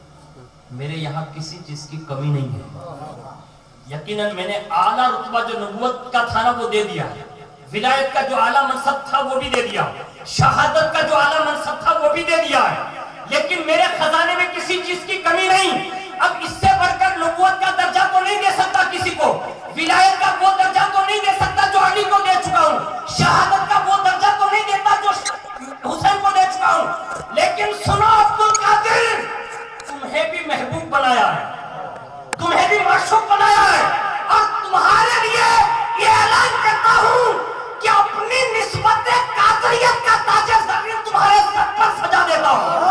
मेरे यहाँ किसी चीज की कमी नहीं है। यकीनन मैंने आला रुतबा जो नबूवत का था ना वो दे दिया, विलायत का जो आला मनसब था वो भी दे दिया, शहादत का जो आला मनसब था वो भी दे दिया है, लेकिन मेरे खजाने में किसी चीज की कमी नहीं। अब इससे बढ़कर नबूवत का दर्जा तो नहीं दे सकता किसी को, विलायत का वो दर्जा तो नहीं दे सकता जो अली को दे चुका हूँ, शहादत का वो दर्जा तो नहीं देता जो हुसैन को दे चुका हूँ। लेकिन सुनो अब्दुल कादिर, तुम्हें भी महबूब बनाया है, तुम्हें भी माशूक बनाया है, और तुम्हारे लिए ये ऐलान करता हूं कि अपनी निस्बत कादरियत का ताजे ज़मीन तुम्हारे सर पर सजा देता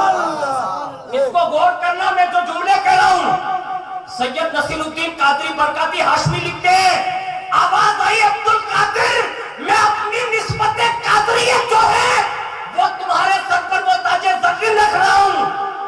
हूं। इसको गौर करना, मैं जो जुमले कह रहा हूं। सैयद नसीरुद्दीन कादरी बरकाती हाशमी लिखते हैं, आवाज आई अब्दुल कादिर, मैं अपनी निस्बत कादरियत जो है वो तुम्हारे सर पर वो ताजे ज़मीन रख रहा हूं।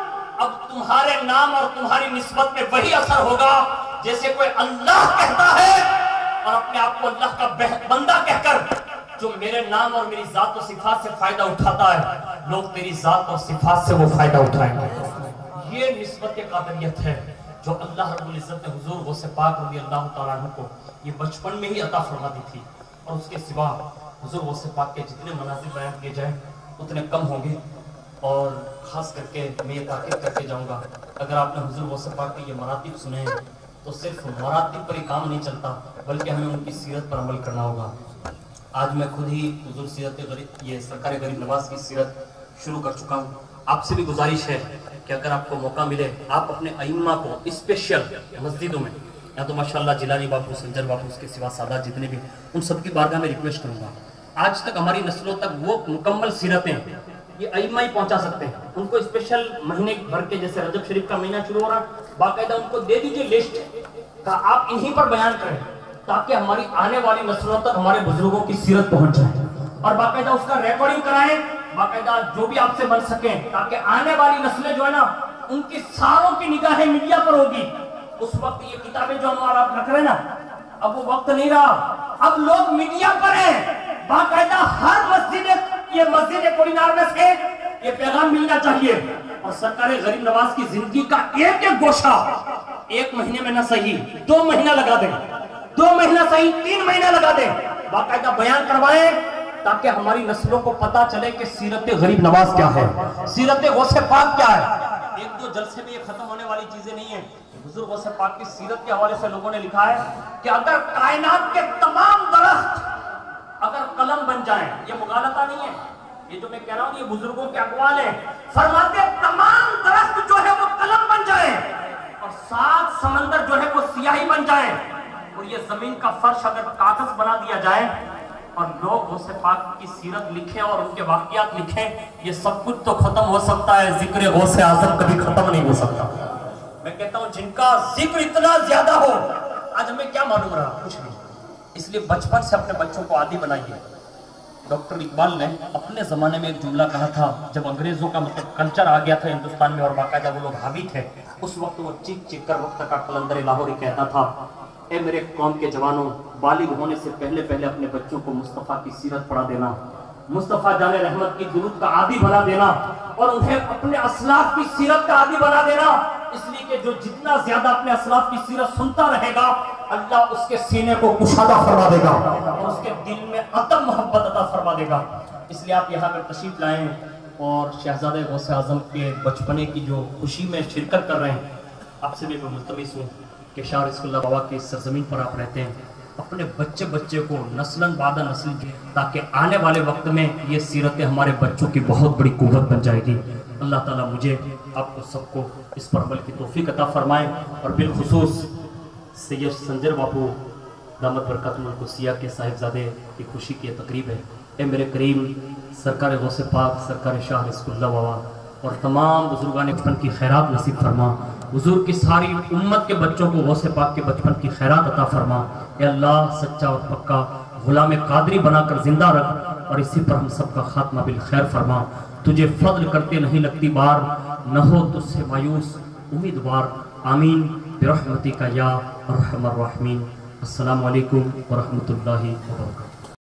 अब तुम्हारे नाम और तुम्हारी निस्बत में वही असर होगा जैसे कोई अल्लाह कहता है और अपने आप को अल्लाह का बंदा कहकर जो मेरे नाम और मेरी जात और सिफात से फायदा उठाता है, लोग तेरी जात और सिफात से वो फायदा उठाएंगे। ये निस्बत कादरियत है जो अल्लाह रब्बुल इज्जत ने हुजूर गौसे पाक रज़ी अल्लाह तआला अन्हु को ये बचपन में ही अता फरमा दी थी, और उसके सिवा हुजूर गौसे पाक के जितने मनाज़िल बयान किए जाए उतने कम होंगे। और खास करके मैं ये ताकीद करके जाऊंगा, अगर आपने हुजूर गौसे पाक के ये मरातिब सुने हैं तो सिर्फ मरातिब पर ही काम नहीं चलता, बल्कि हमें उनकी सीरत पर अमल करना होगा। आज मैं खुद ही हुजूर सीरत गरीब, ये सरकार गरीब नवाज की सीरत शुरू कर चुका हूँ। आपसे भी गुजारिश है कि अगर आपको मौका मिले आप अपने अइम्मा को स्पेशल मस्जिदों में, या तो माशाल्लाह जिलानी बापू, संजर बापू, उसके सिवा सादा जितने भी, उन सबकी बारगाह में रिक्वेस्ट करूंगा। आज तक हमारी नस्लों तक वो मुकम्मल सीरतें ये अइम्मा ही पहुंचा सकते हैं, उनको स्पेशल महीने भर के, जैसे रजब शरीफ का महीना शुरू हो रहा, बाकायदा उनको दे दीजिए लिस्ट का, आप इन्हीं पर बयान करें ताकि हमारी आने वाली नस्लों तक हमारे बुजुर्गों की सीरत पहुंच जाए, और बाकायदा उसका रिकॉर्डिंग कराएं, बाकायदा जो भी आपसे बन सके, ताकि आने वाली नस्लें जो है ना उनकी सारों की निगाहें मीडिया पर होगी। उस वक्त ये किताबें जो हमारा आप रख रहे हैं ना, अब वो वक्त नहीं रहा, अब लोग मीडिया पर हैं, बाकायदा हर मस्जिद, ये मस्जिद कोड़ीनार में से ये पैगाम मिलना चाहिए, और सरकार गरीब नवाज की जिंदगी का एक एक गोशा एक महीने में ना सही 2 महीना लगा दें, 2 महीना सही 3 महीना लगा दें, बाकायदा बयान करवाएं ताकि हमारी नस्लों को पता चले कि सीरत गरीब नवाज क्या है, सीरत गौसे पाक क्या है। 1-2 जलसे में ये खत्म होने वाली चीजें नहीं है। हुजूर गौसे पाक की सीरत के हवाले से लोगों ने लिखा है कि अगर कायनात के तमाम दरख्त अगर कलम बन जाए, ये मुगालता नहीं है, ये जो मैं कह रहा हूं ये बुजुर्गों के अक़वाल है, फरमाते तमाम दरख्त जो है वो कलम बन जाए और 7 समंदर जो है वो स्याही बन जाए, और ये जमीन का फर्श अगर कागज बना दिया जाए और लोग गौसे पाक की सीरत लिखें और उनके वाक़ियात लिखें, ये सब कुछ तो खत्म हो सकता है, जिक्र गौसे आज़म कभी खत्म नहीं हो सकता। मैं कहता हूं जिनका जिक्र इतना ज्यादा हो, आज हमें क्या मालूम रहा, कुछ नहीं, इसलिए बचपन से अपने बच्चों को आदी बनाइए। डॉक्टर इकबाल ने अपने ज़माने में एक जुमला कहा था, जब अंग्रेज़ों का मतलब कल्चर आ गया था हिंदुस्तान में और बाकायदा वो लोग हावी थे, उस वक्त वो चीख चीख कर वक्त का कलंदर लाहौरी कहता था, ए मेरे कौम के जवानों, बालिग होने से पहले पहले अपने बच्चों को मुस्तफ़ा की सीरत पढ़ा देना, मुस्तफ़ा जाने रहमत की दुरूद का आदी बना देना, और उन्हें अपने असलाफ की सीरत का आदी बना देना, इसलिए कि जो जितना ज्यादा अपने असलाफ की सीरत सुनता रहेगा, अल्लाह उसके सीने को कुशादा फरमा देगा और उसके दिल में अतम मोहब्बत अता फरमा देगा। इसलिए आप यहाँ पर तशरीफ लाएं और शहजादे गौसे आज़म के बचपने की जो खुशी में शिरकत कर रहे हैं, आपसे भी मैं मुल्तमिस हूँ कि शाह रसूलुल्लाह बाबा की सरजमीन पर आप रहते हैं, अपने बच्चे बच्चे को नस्लन बाद नस्ल, ताकि आने वाले वक्त में ये सीरतें हमारे बच्चों की बहुत बड़ी कुव्वत बन जाएगी। अल्लाह ताला मुझे आपको सबको इस पर अमल की तौफीक अता फरमाए, और बिलखुसूस सैयद संजर बापू दामद बरकतुल कुसिया के साहिबजादे की खुशी की तकरीब है। ए मेरे करीम सरकार गौसे पाक, सरकार शाह रसूलुल्लाह बाबा और तमाम बुजुर्गान बचपन की खैरात नसीब फरमा, हुजूर की सारी उम्मत के बच्चों को गौसे पाक के बचपन की खैरात अता फरमा। ए अल्लाह सच्चा और पक्का गुलाम कादरी बनाकर जिंदा रख, और इसी पर हम सबका खात्मा बिल खैर फरमा। तुझे फضل करते नहीं लगती बार, न हो तुझसे मायूस उम्मीदवार, आमीन बिरहमतिका या अरहमर राहिमीन। अस्सलामु अलैकुम व रहमतुल्लाहि व बरकातुहू।